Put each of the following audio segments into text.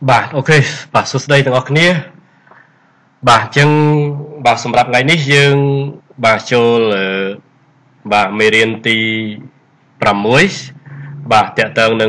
បាទអូខេបាទសួស្តីទាំងអស់គ្នាបាទអញ្ចឹងបាទសម្រាប់ថ្ងៃនេះយើងបាទចូលបាទមេរៀនទី6បាទតកតងនឹង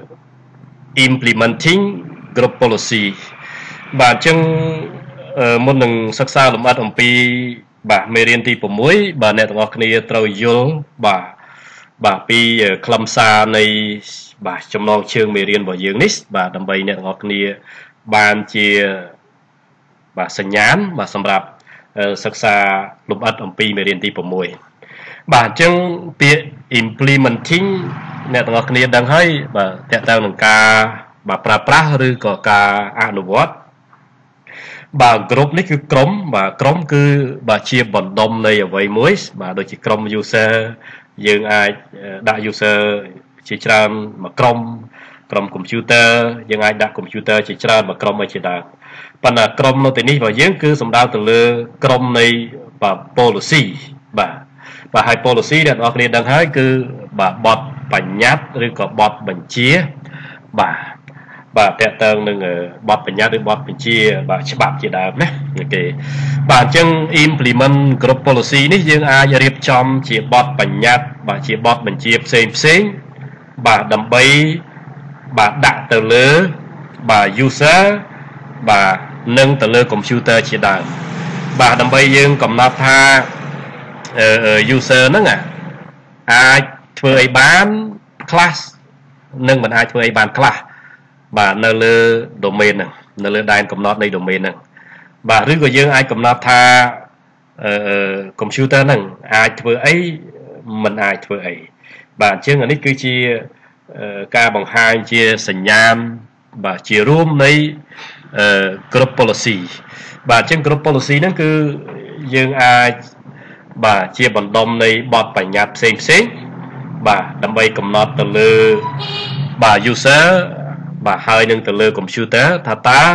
implementing group policy បាទអញ្ចឹងមុននឹងសិក្សាលម្អិតអំពីបាទមេរៀនទី6បាទអ្នកទាំងអស់គ្នាត្រូវយល់បាទពីខ្លឹមសារនៃបាទចំណងជើងមេរៀនរបស់យើងនេះបាទដើម្បីអ្នកទាំងអស់គ្នាបានជាបាទសញ្ញាណបាទសម្រាប់សិក្សាលម្អិតអំពីមេរៀនទី6បាទអញ្ចឹងពាក្យ implementing អ្នកទាំងអស់គ្នាដឹងហើយបាទតើតើនឹងការបាទប្រើប្រាស់ឬក៏ការអនុវត្តបាទក្រុមនេះគឺក្រុមបាទក្រុមគឺបាទជាបណ្ដុំនៃអ្វីមួយបាទដូចជាក្រុម user យើងអាចដាក់ user ជាច្រើនមួយក្រុម computer យើងអាចដាក់ computer ជាច្រើនមួយក្រុមឲ្យជាដើមប៉ុន្តែក្រុមនៅទីនេះរបស់យើងគឺសំដៅទៅលើក្រុមនៃបាទ policy បាទហើយ policy ដែលអ្នកនរគ្នាដឹងហើយគឺបាទបទបញ្ញត្តិឬក៏បទបញ្ជាបាទតើតើនឹងបទបញ្ញត្តិឬបទបញ្ជាបាទច្បាប់ជាដើមណាអូខេបាទអញ្ចឹង implement group policy នេះយើងអាចរៀបចំជាបទបញ្ញត្តិបាទជាបទបញ្ជាផ្សេងបាទដើម្បីបាទដាក់ទៅលើបាទ user បាទនិងទៅលើ computer ជាដើមបាទដើម្បីយើងកំណត់ថា user ហ្នឹងអាចធ្វើអីបានខ្លះនិងមិនអាចធ្វើអីបានខ្លះបាទនៅលើ domain ហ្នឹងនៅលើដែនកំណត់នៃ domain ហ្នឹងបាទឬក៏យើងអាចកំណត់ថាcomputer ហ្នឹងអាចធ្វើអីមិនអាចធ្វើអីបាទអញ្ចឹងអានេះគឺជាការបង្ហាញជាសញ្ញាណបាទជារួមនៃ group policy បាទអញ្ចឹង group policy ហ្នឹងគឺយើងអាចបាទជាបណ្ដុំនៃបទបញ្ញត្តិផ្សេងបាទដើម្បីកំណត់ទៅលើបាទ user បាទហើយនឹងទៅលើ computer ថាតើ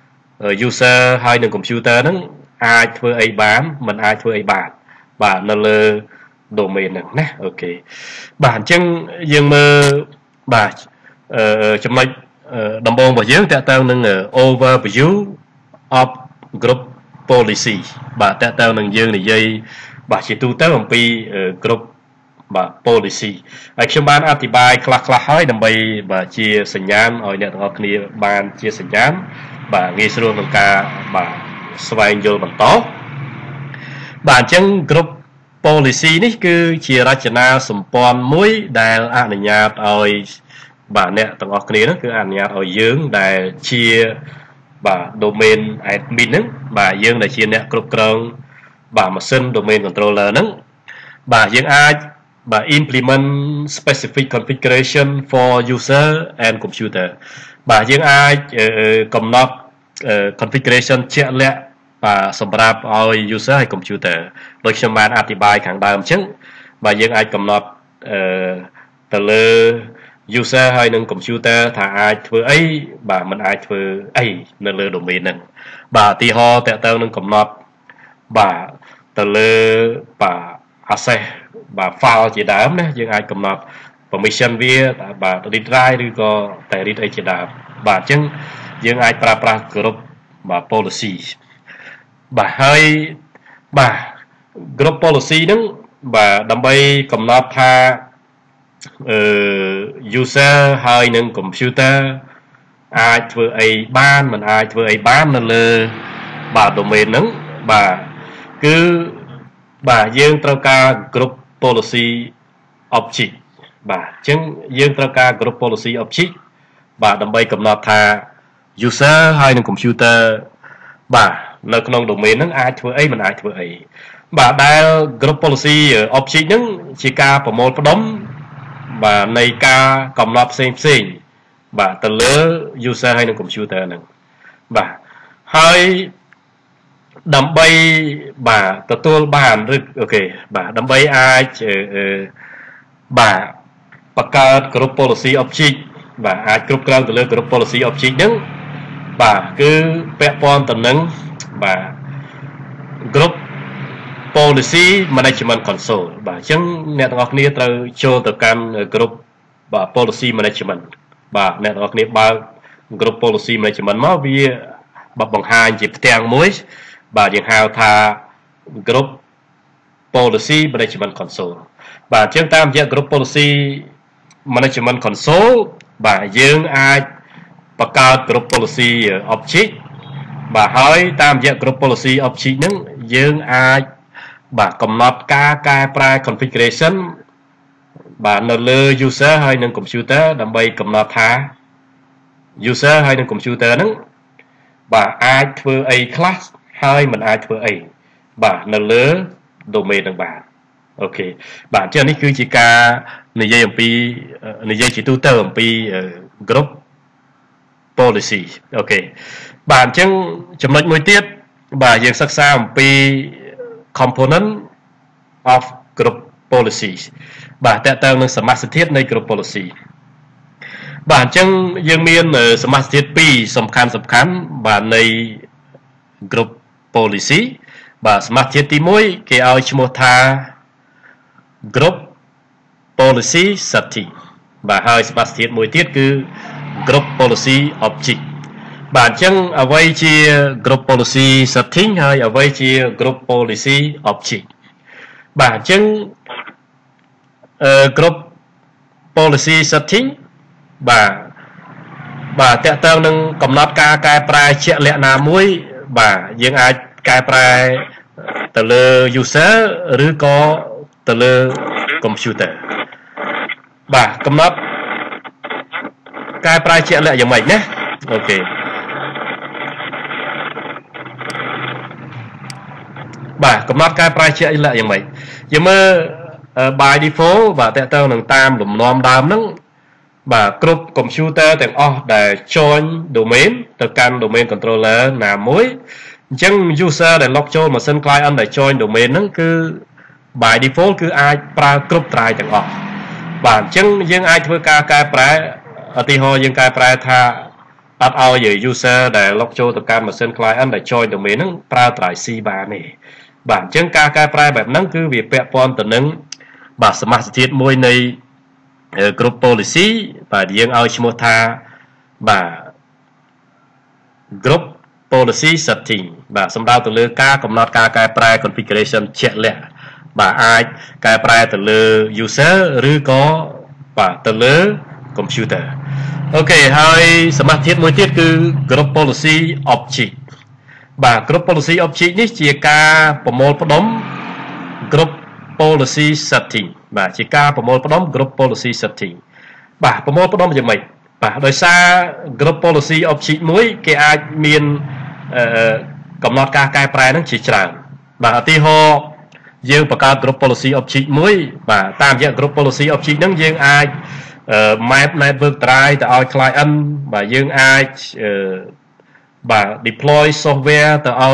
user ហើយនឹង computer ហ្នឹងអាចធ្វើអីបានមិនអាចធ្វើអីបានបាទនៅលើ domain ហ្នឹងណាអូខេបាទអញ្ចឹងយើងមើលបាទចំណុចដំបូងរបស់យើងតើតើនឹង overview of group policy បាទតើតើនឹងយើងនិយាយបាទជាទូទៅអំពី group បាទ policy ហើយខ្ញុំបានអធិប្បាយខ្លះៗហើយដើម្បីបាទជាសញ្ញាណឲ្យអ្នកទាំងអស់គ្នាបានជាសញ្ញាណបាទងាយស្រួលក្នុងការបាទស្វែងយល់បន្តបាទអញ្ចឹង group policy នេះគឺជារចនាសម្ព័ន្ធមួយដែលអនុញ្ញាតឲ្យបាទអ្នកទាំងអស់គ្នានោះគឺអនុញ្ញាតឲ្យយើងដែលជាបាទ domain admin ហ្នឹងបាទយើងដែលជាអ្នកគ្រប់គ្រងបាទម៉ាស៊ីន domain controller ហ្នឹងបាទយើងអាចបាទ implement specific configuration for user and computer បាទយើងអាចកំណត់ configuration ជាក់លាក់បាទសម្រាប់ឲ្យ user ហើយ computer ដូចខ្ញុំបានអធិប្បាយខាងដើមអញ្ចឹងបាទយើងអាចកំណត់ទៅលើ user ហើយនឹង computer ថាអាចធ្វើអីបាទមិនអាចធ្វើអីនៅលើ domain ហ្នឹងបាទឧទាហរណ៍តើតើនឹងកំណត់បាទទៅលើបាទ access បាទ file ជាដើមណាយើងអាចកំណត់ permission វាបាទ read write ឬក៏តែ read អីជាដើមបាទអញ្ចឹងយើងអាចប្រើប្រាស់ group បាទ policy បាទហើយបាទ group policy ហ្នឹងបាទដើម្បីកំណត់ថា user ហើយនឹង computer អាចធ្វើអីបានមិនអាចធ្វើអីបាននៅលើបាទ domain ហ្នឹងបាទគឺបាទយើងត្រូវការ group policy object បាទអញ្ចឹងយើងត្រូវការ group policy object បាទដើម្បីកំណត់ថា user ហើយនឹង computer បាទនៅក្នុង domain ហ្នឹងអាចធ្វើអីមិនអាចធ្វើអីបាទដែល group policy object ហ្នឹងជាការប្រមូលផ្ដុំបាទនៃការកំណត់ផ្សេងបាទទៅលើ user ហើយនឹង computer ហ្នឹងបាទហើយដើម្បីបាទទទួលបានឬអូខេបាទដើម្បីអាចបាទបង្កើត group policy object បាទអាចគ្រប់គ្រងទៅលើ group policy object ហ្នឹងបាទគឺពាក់ព័ន្ធទៅនឹងបាទ group policy management console បាទអញ្ចឹងអ្នកទាំងអស់គ្នាត្រូវចូលទៅកាន់ group បាទ policy management បាទអ្នកទាំងអស់គ្នាបើក group policy management មកវាបង្ហាញជាផ្ទាំងមួយបាទយើងហៅថា group policy management console បាទអញ្ចឹងតាមរយៈ group policy management console បាទយើងអាចបង្កើត group policy object បាទហើយតាមរយៈ group policy object ហ្នឹងយើងអាចបាទកំណត់ការកែប្រែ configuration បាទនៅលើ user ហើយនិង computer ដើម្បីកំណត់ថា user ហើយនិង computer ហ្នឹងបាទអាចធ្វើអីខ្លះហើយមិនអាចធ្វើអីបាទនៅលើ domain ហ្នឹងបាទអូខេបាទអញ្ចឹងនេះគឺជាការនិយាយអំពីនិយាយជាទូទៅអំពី group policy អូខេបាទអញ្ចឹងចំណុចមួយទៀតបាទយើងសិក្សាអំពី component of group policy បាទតើតើនឹងសមាសធាតុនៃ group policy បាទអញ្ចឹងយើងមានសមាសធាតុ2សំខាន់បាទនៃ group policy បាទសមាសធាតុទី1គេឲ្យឈ្មោះថា group policy setting បាទហើយសមាសធាតុមួយទៀតគឺ group policy object បាទអញ្ចឹងអ្វីជា group policy setting ហើយអ្វីជា group policy object បាទអញ្ចឹងgroup policy setting បាទតើតើនឹងកំណត់ការកែប្រែជាក់លាក់ណាមួយបាទយើងអាចកែប្រែទៅលើ user ឬក៏ទៅលើ computer បាទកំណត់កែប្រែជាក់លាក់យ៉ាងម៉េចណាអូខេបាទកំណត់កែប្រែជាក់លាក់យ៉ាងម៉េចយើងមើល by default បាទតើតើនឹងតាមលំនាំដើមហ្នឹងបាទគ្រប់ computer ទាំងអស់ដែល join domain ទៅកាន់ domain controller ណាមួយអញ្ចឹង user ដែល log ចូល machine client ដែល join domain ហ្នឹងគឺ by default គឺអាចប្រើគ្រប់ try ទាំងអស់បាទអញ្ចឹងយើងអាចធ្វើការកែប្រែឧទាហរណ៍យើងកែប្រែថាអត់ឲ្យ user ដែល log ចូលទៅកាន់ machine client ដែល join domain ហ្នឹងប្រើ try C បានទេបាទអញ្ចឹងការកែប្រែបែបហ្នឹងគឺវាពាក់ព័ន្ធទៅនឹងបាទសមាសធាតុមួយនៃ group policy បាទយើងឲ្យឈ្មោះថាបាទ group policy setting បាទសំដៅទៅលើការកំណត់ការកែប្រែ configuration ជាក់លាក់បាទអាចកែប្រែទៅលើ user ឬក៏បាទទៅលើ computer អូខេហើយសមាសធាតុមួយទៀតគឺ group policy object បាទ group policy object នេះជាការប្រមូលផ្ដុំ group policy setting បាទជាការប្រមូលផ្ដុំ group policy setting បាទប្រមូលផ្ដុំយ៉ាងម៉េចបាទដោយសារ group policy object មួយគេអាចមានកំណត់ការកែប្រែនឹងជាច្រើនបាទឧទាហរណ៍យើងបង្កើត group policy object មួយបាទតាមរយៈ group policy object ហ្នឹងយើងអាច map network drive ទៅឲ្យ client បាទយើងអាចបាទ deploy software ទៅឲ្យ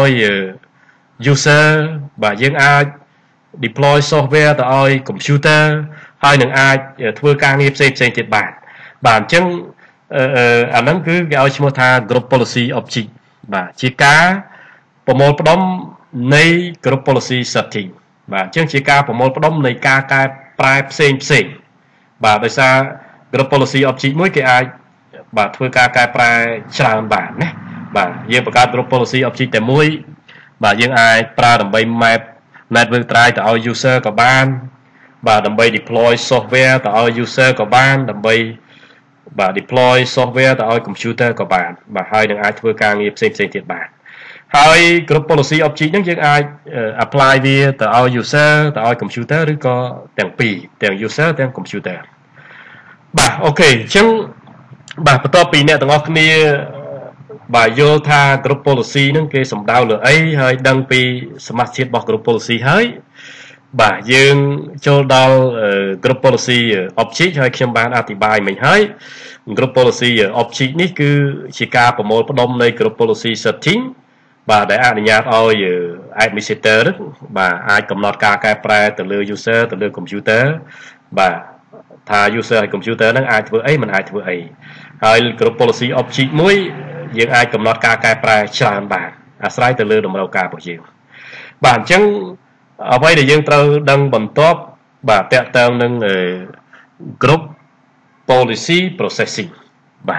user បាទយើងអាច deploy software ទៅឲ្យ computer ហើយនឹងអាចធ្វើការងារផ្សេងទៀតបានបាទអញ្ចឹងអាហ្នឹងគឺគេឲ្យឈ្មោះថា group policy object បាទជាការប្រមូលផ្ដុំនៃ group policy setting បាទអញ្ចឹងជាការប្រមូលផ្ដុំនៃការកែប្រែផ្សេងបាទដោយសារ group policy object មួយគេអាចបាទធ្វើការកែប្រែច្រើនបានណាបាទយើងបង្កើត group policy object តែមួយបាទយើងអាចប្រើដើម្បី map network drive ទៅឲ្យ user ក៏បានបាទដើម្បី deploy software ទៅឲ្យ user ក៏បានដើម្បីបាទ deploy software ទៅឲ្យ computer ក៏បានបាទហើយនឹងអាចធ្វើការងារផ្សេងទៀតបានហើយ group policy object ហ្នឹងយើងអាច apply វាទៅឲ្យ user ទៅឲ្យ computer ឬក៏ទាំងពីរទាំង user ទាំង computer បាទអូខេអញ្ចឹងបាទបន្ទាប់ពីអ្នកទាំងអស់គ្នាបាទយល់ថា group policy ហ្នឹងគេសំដៅលើអីហើយដឹងពីសមាសធាតុរបស់ group policy ហើយបាទយើងចូលដល់ group policy object ហើយខ្ញុំបានអធិប្បាយមិញហើយ group policy object នេះគឺជាការប្រមូលផ្ដុំនៃ group policy setting បាទដែលអនុញ្ញាតឲ្យ administrator បាទអាចកំណត់ការកែប្រែទៅលើ user ទៅលើ computer បាទថា user ហើយ computer ហ្នឹងអាចធ្វើអីមិនអាចធ្វើអីហើយ group policy object មួយយើងអាចកំណត់ការកែប្រែច្រើនបានអាស្រ័យទៅលើតម្រូវការរបស់យើងបាទអញ្ចឹងអ្វីដែលយើងត្រូវដឹងបន្ទាប់បាទតកតងនឹង group policy processing បាទ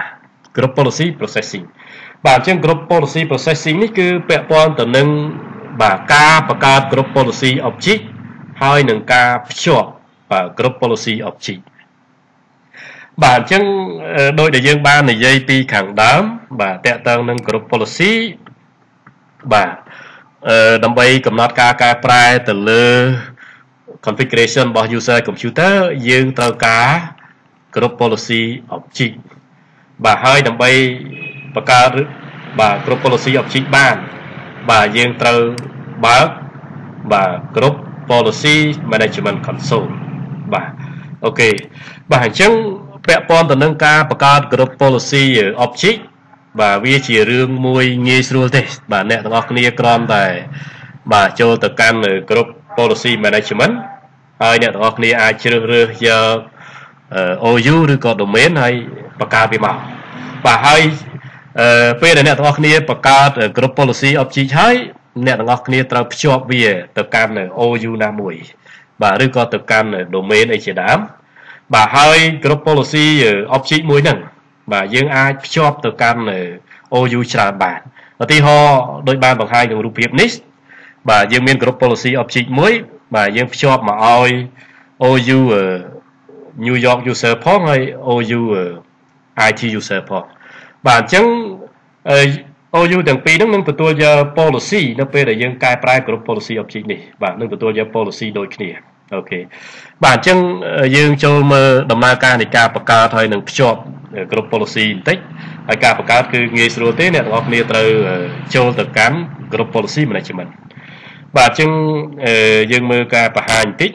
group policy processing បាទអញ្ចឹង group policy processing នេះគឺពាក់ព័ន្ធទៅនឹងបាទការបង្កើត group policy object ហើយនឹងការភ្ជាប់បាទ group policy object បាទអញ្ចឹងដោយដែលយើងបាននិយាយពីខាងដើមបាទតកតងនឹង group policy បាទដើម្បីកំណត់ការកែប្រែទៅលើ configuration របស់ user computer យើងត្រូវការ group policy object បាទហើយដើម្បីបង្កើតបាទ group policy object បានបាទយើងត្រូវបើកបាទ group policy management console បាទអូខេបាទអញ្ចឹងពាក់ព័ន្ធទៅនឹងការបង្កើត group policy object បាទវាជារឿងមួយងាយស្រួលទេបាទអ្នកទាំងអស់គ្នាគ្រាន់តែបាទចូលទៅកាន់ group policy management ហើយអ្នកទាំងអស់គ្នាអាចជ្រើសរើសយក OU ឬក៏ domain ហើយបង្កើតវាមកបាទហើយពេលដែលអ្នកទាំងអស់គ្នាបង្កើត group policy object ហើយអ្នកទាំងអស់គ្នាត្រូវភ្ជាប់វាទៅកាន់ OU ណាមួយបាទឬក៏ទៅកាន់ domain អីជាដើមបាទហើយ group policy object មួយហ្នឹងបាទយើងអាចភ្ជាប់ទៅកាន់ OU ច្រើនបានឧទាហរណ៍ដោយបានបង្ហាញក្នុងរូបភាពនេះបាទយើងមាន group policy object មួយបាទយើងភ្ជាប់មកឲ្យ OU New York user ផងហើយ OU IT user ផងបាទអញ្ចឹងOU ទាំងពីរហ្នឹងនឹងទទួលយក policy នៅពេលដែលយើងកែប្រែ group policy object នេះបាទនឹងទទួលយក policy ដូចគ្នាអូខេបាទអញ្ចឹងយើងចូលមើលដំណើរការនៃការបង្កើតហើយនឹងភ្ជាប់ group policy បន្តិចហើយការបង្កើតគឺងាយស្រួលទេអ្នកទាំងអស់គ្នាត្រូវចូលទៅកាន់ group policy management បាទអញ្ចឹងយើងមើលការបង្ហាញបន្តិច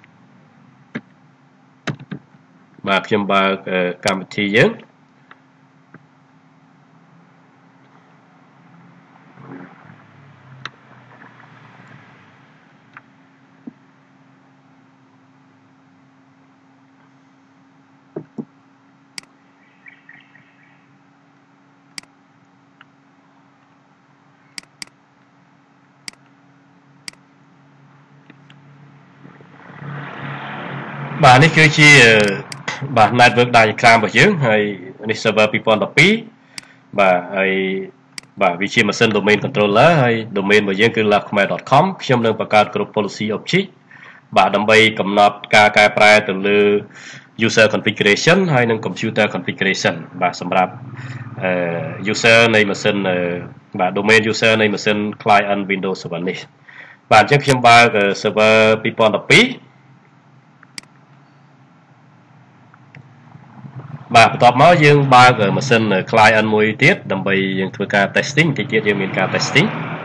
បាទខ្ញុំបើកកម្មវិធីយើងបាទនេះគឺជាបាទ network diagram របស់យើងហើយនេះ server 2012បាទហើយបាទវាជាម៉ាស៊ីន domain controller ហើយ domain របស់យើងគឺ lovekhmer.com ខ្ញុំនឹងបង្កើត group policy object បាទដើម្បីកំណត់ការកែប្រែទៅលើ user configuration ហើយនិង computer configuration បាទសម្រាប់user នៃម៉ាស៊ីនបាទ domain user នៃម៉ាស៊ីន client Windows 7នេះបាទអញ្ចឹងខ្ញុំបើក server 2012បាទបន្ទាប់មកយើងបើកម៉ាស៊ីន client មួយទៀតដើម្បីយើងធ្វើការ testing តិចទៀតយើងមានការ testing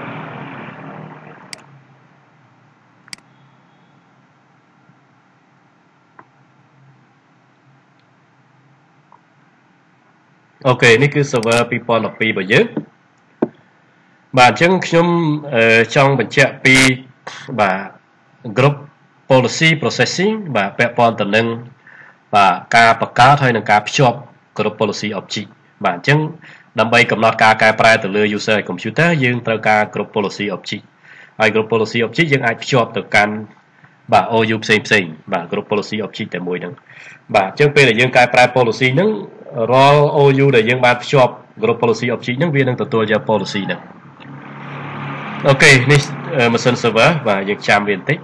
អូខេនេះគឺ server 2012របស់យើងបាទអញ្ចឹងខ្ញុំចង់បញ្ជាក់ពីបាទ group policy processing បាទពាក់ព័ន្ធទៅនឹងបាទការបង្កើតហើយនឹងការភ្ជាប់ group policy object បាទអញ្ចឹងដើម្បីកំណត់ការកែប្រែទៅលើ user computer យើងត្រូវការ group policy object ហើយ group policy object យើងអាចភ្ជាប់ទៅកាន់បាទ OU ផ្សេងបាទ group policy object តែមួយហ្នឹងបាទអញ្ចឹងពេលដែលយើងកែប្រែ policy ហ្នឹងរាល់ OU ដែលយើងបានភ្ជាប់ group policy object ហ្នឹងវានឹងទទួលយក policy ហ្នឹងអូខេនេះម៉ាស៊ីន server បាទយើងចាំវាបន្តិច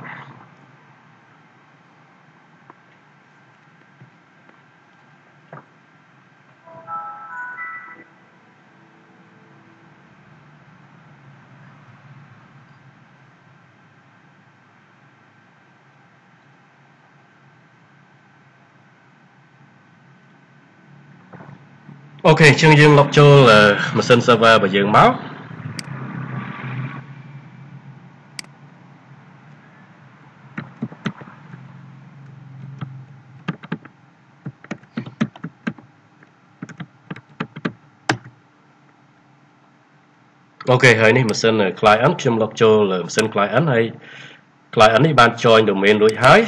អូខេអញ្ចឹងយើងលុបចូលម៉ាស៊ីន server របស់យើងមកអូខេហើយនេះម៉ាស៊ីន client ខ្ញុំលុបចូលម៉ាស៊ីន client ហើយ client នេះបាន join domain រួចហើយ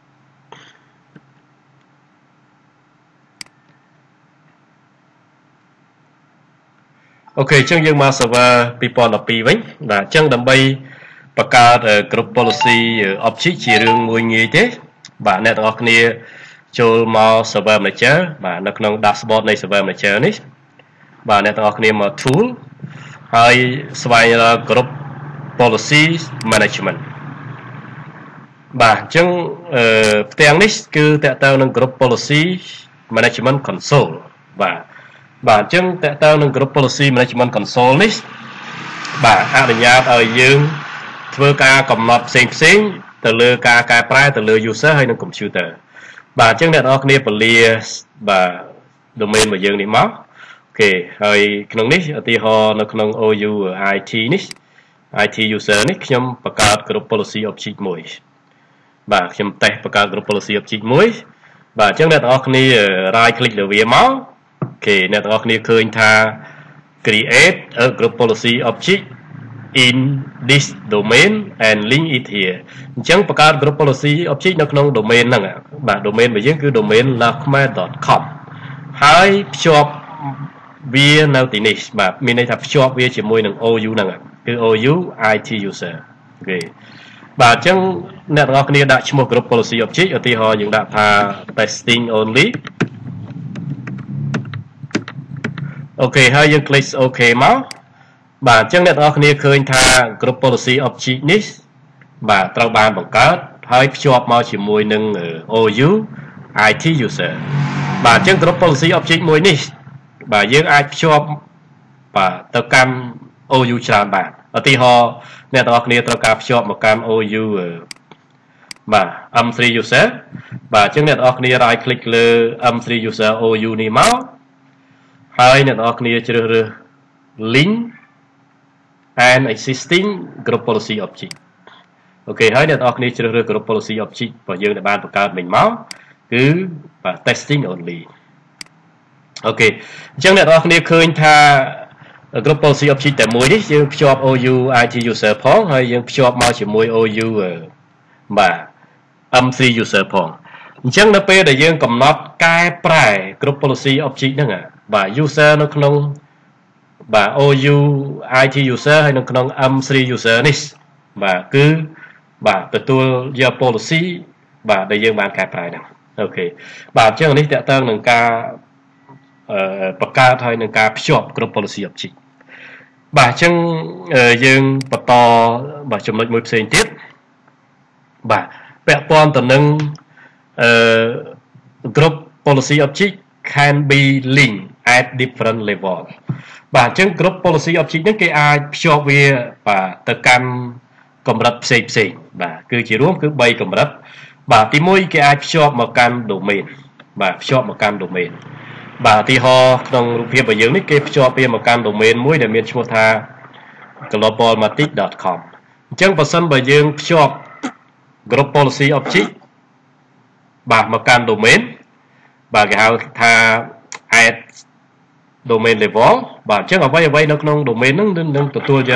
អូខេអញ្ចឹងយើងមក server 2012វិញបាទអញ្ចឹងដើម្បីបង្កើត group policy object ជារឿងមួយងាយទេបាទអ្នកទាំងអស់គ្នាចូលមក server manager បាទនៅក្នុង dashboard នៃ server manager នេះបាទអ្នកទាំងអស់គ្នាមក tool ហើយស្វែងរក group policy management បាទអញ្ចឹងផ្ទាំងនេះគឺតកតើនឹង group policy management console បាទអញ្ចឹងតកតើនឹង group policy management console នេះបាទអនុញ្ញាតឲ្យយើងធ្វើការកំណត់ផ្សេងទៅលើការកែប្រែទៅលើ user ហើយនិង computer បាទអញ្ចឹងអ្នកនរគ្នាពលាបាទ domain របស់យើងនេះមកអូខេហើយក្នុងនេះឧទាហរណ៍នៅក្នុង OU IT នេះ IT user នេះខ្ញុំបង្កើត group policy object មួយបាទខ្ញុំតេស្តបង្កើត group policy object មួយបាទអញ្ចឹងអ្នកនរគ្នា right click លើវាមកអូខេអ្នកនរគ្នាឃើញថា create a group policy object in this domain and link it here អញ្ចឹងបង្កើត group policy object នៅក្នុង domain ហ្នឹងបាទ domain របស់យើងគឺ domain lakme.com ហើយភ្ជាប់វានៅទីនេះបាទមានន័យថាភ្ជាប់វាជាមួយនឹង OU ហ្នឹងគឺ OU IT user អូខេបាទអញ្ចឹងអ្នកទាំងអស់គ្នាដាក់ឈ្មោះ group policy object ឧទាហរណ៍យើងដាក់ថា testing only អូខេហើយយើង click OK មកបាទអញ្ចឹងអ្នកទាំងអស់គ្នាឃើញថា group policy object នេះបាទត្រូវបានបង្កើតហើយភ្ជាប់មកជាមួយនឹង OU IT user បាទអញ្ចឹង group policy object មួយនេះបាទយើងអាចភ្ជាប់បាទទៅកាន់ OU ច្រើនបានឧទាហរណ៍អ្នកទាំងអស់គ្នាត្រូវការភ្ជាប់មកកាន់ OU បាទ M3 user បាទអញ្ចឹងអ្នកទាំងអស់គ្នា right click លើ M3 user OU នេះមកហើយអ្នកទាំងអស់គ្នាជ្រើសរើស link and existing group policy object អូខេហើយអ្នកទាំងអស់គ្នាជ្រើសរើស group policy object របស់យើងដែលបានបង្កើតមិញមកគឺបាទ testing only អូខេអញ្ចឹងអ្នកទាំងអស់គ្នាឃើញថា group policy object តែមួយនេះយើងភ្ជាប់ OU IT user ផងហើយយើងភ្ជាប់មកជាមួយ OU បាទ M3 user ផងអញ្ចឹងនៅពេលដែលយើងកំណត់កែប្រែ group policy object ហ្នឹងបាទ user នៅក្នុងបាទ OU IT user ហើយនៅក្នុង M3 user នេះបាទគឺបាទទទួលយក policy បាទដែលយើងបានកែប្រែហ្នឹងអូខេបាទអញ្ចឹងនេះតកតើនឹងការបង្កើតហើយនឹងការភ្ជាប់ group policy object បាទអញ្ចឹងយើងបន្តបាទចំណុចមួយផ្សេងទៀតបាទពាក់ព័ន្ធទៅនឹងgroup policy object can be linked at different level បាទអញ្ចឹង group policy object ហ្នឹងគេអាចភ្ជាប់វាបាទទៅកាន់កម្រិតផ្សេងបាទគឺជារួមគឺ3កម្រិតបាទទី1គេអាចភ្ជាប់មកកាន់ domain បាទភ្ជាប់មកកាន់ domain បាទឧទាហរណ៍ក្នុងរូបភាពរបស់យើងនេះគេភ្ជាប់វាមកកាន់ domain មួយដែលមានឈ្មោះថា globalmatic.com អញ្ចឹងបើសិនបើយើងភ្ជាប់ group policy object បាទមកកាន់ domain បាទគេហៅថា add domain level បាទអញ្ចឹងអ្វីនៅក្នុង domain ហ្នឹងនឹងទទួលយក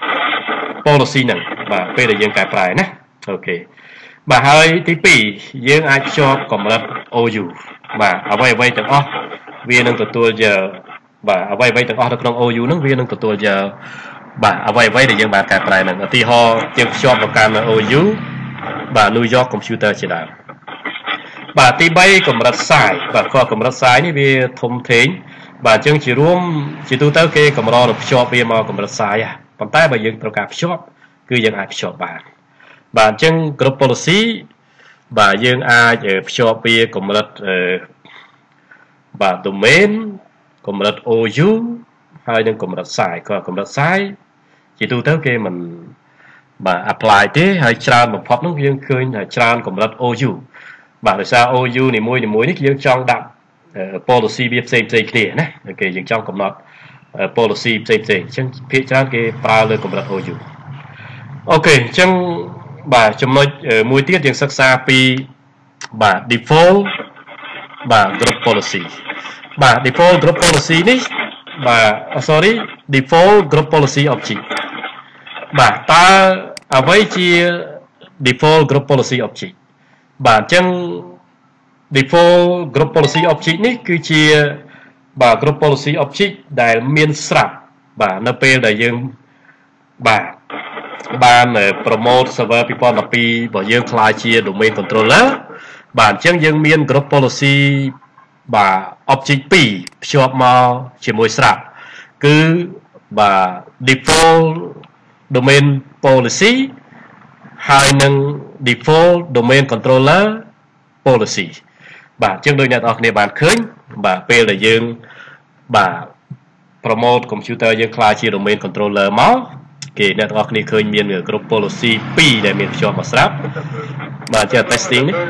policy ហ្នឹងបាទពេលដែលយើងកែប្រែណាអូខេបាទហើយទី2យើងអាចភ្ជាប់កម្រិត OU បាទអ្វីទាំងអស់វានឹងទទួលយកបាទអ្វីទាំងអស់នៅក្នុង OU ហ្នឹងវានឹងទទួលយកបាទអ្វីដែលយើងបានកែប្រែហ្នឹងឧទាហរណ៍យើងភ្ជាប់មកកាន់ OU បាទ New York Computer ជាដើមបាទទី3កម្រិត size បាទកម្រិត size នេះវាធំធេងបាទអញ្ចឹងជារួមជាទូទៅគេកម្រនឹងភ្ជាប់វាមកកម្រិត size ប៉ុន្តែបើយើងត្រូវការភ្ជាប់គឺយើងអាចភ្ជាប់បានបាទអញ្ចឹង group policy បាទយើងអាចភ្ជាប់វាកម្រិតបាទ domain កម្រិត OU ហើយនឹងកម្រិត size កម្រិត size ជាទូទៅគេមិនបាទ apply ទេហើយច្រើនបំផុតនោះយើងឃើញថាច្រើនកម្រិត OU បាទដោយសារ OU នីមួយនេះយើងចង់ដាក់ policy វាផ្សេងគ្នាណាអូខេយើងចង់កំណត់ policy ផ្សេងអញ្ចឹងភាគច្រើនគេប្រើលើកម្រិត OU អូខេអញ្ចឹងបាទចំណុចមួយទៀតយើងសិក្សាពីបាទ default បាទ group policy បាទ default group policy នេះបាទ sorry default group policy object បាទតើអ្វីជា default group policy object បាទអញ្ចឹង default group policy object នេះគឺជាបាទ group policy object ដែលមានស្រាប់បាទនៅពេលដែលយើងបាទបាន promote server 2012របស់យើងក្លាយជា domain controller បាទអញ្ចឹងយើងមាន group policy បាទ object 2ភ្ជាប់មកជាមួយស្រាប់ cứ và default domain policy hai nâng default domain controller policy bà chương đôi nhật ở này bạn khơi bà p là dương bà promote computer dương khai chia domain controller máu kể net ở này khơi miền ở group policy p để miền cho mà sắp bà chờ testing đấy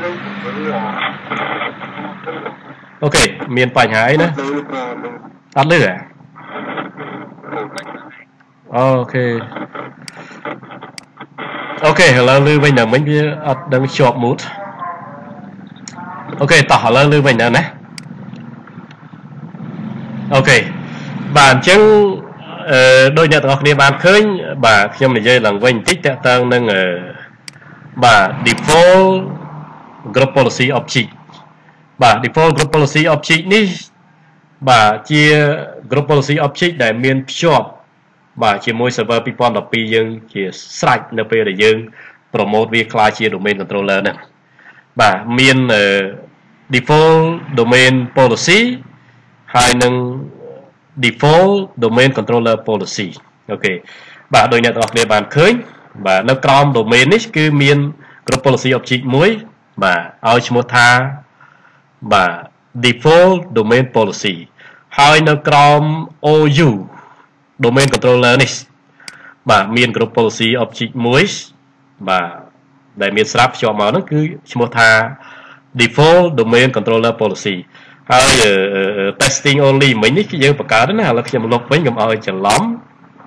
ok miền phải hái nữa ăn lửa à ok ok là lưu bây giờ mình đang chọn mút ok tỏ là lưu bây giờ nè ok bạn chứng đôi nhật ngọc này bạn khơi bà trong này dây lần vinh tích tăng nâng bà default group policy object bà default group policy object ní bà chia group policy object để miền shop bà chỉ môi server people đọc pi dương chỉ sạch np để dương promote việc khai chia domain controller này bà miền default domain policy hai nâng default domain controller policy ok bà đôi nhật hoặc để bạn khơi bà nó com domain ấy cứ miền group policy object muối bà ao một tha bà default domain policy hai nó com ou domain controller này bà miền group policy object muối bà đại miền sáp cho mà nó cứ một tha default domain controller policy hai testing only mấy cái gì bạc cá đó là khi mà log với ngầm ao chẳng lắm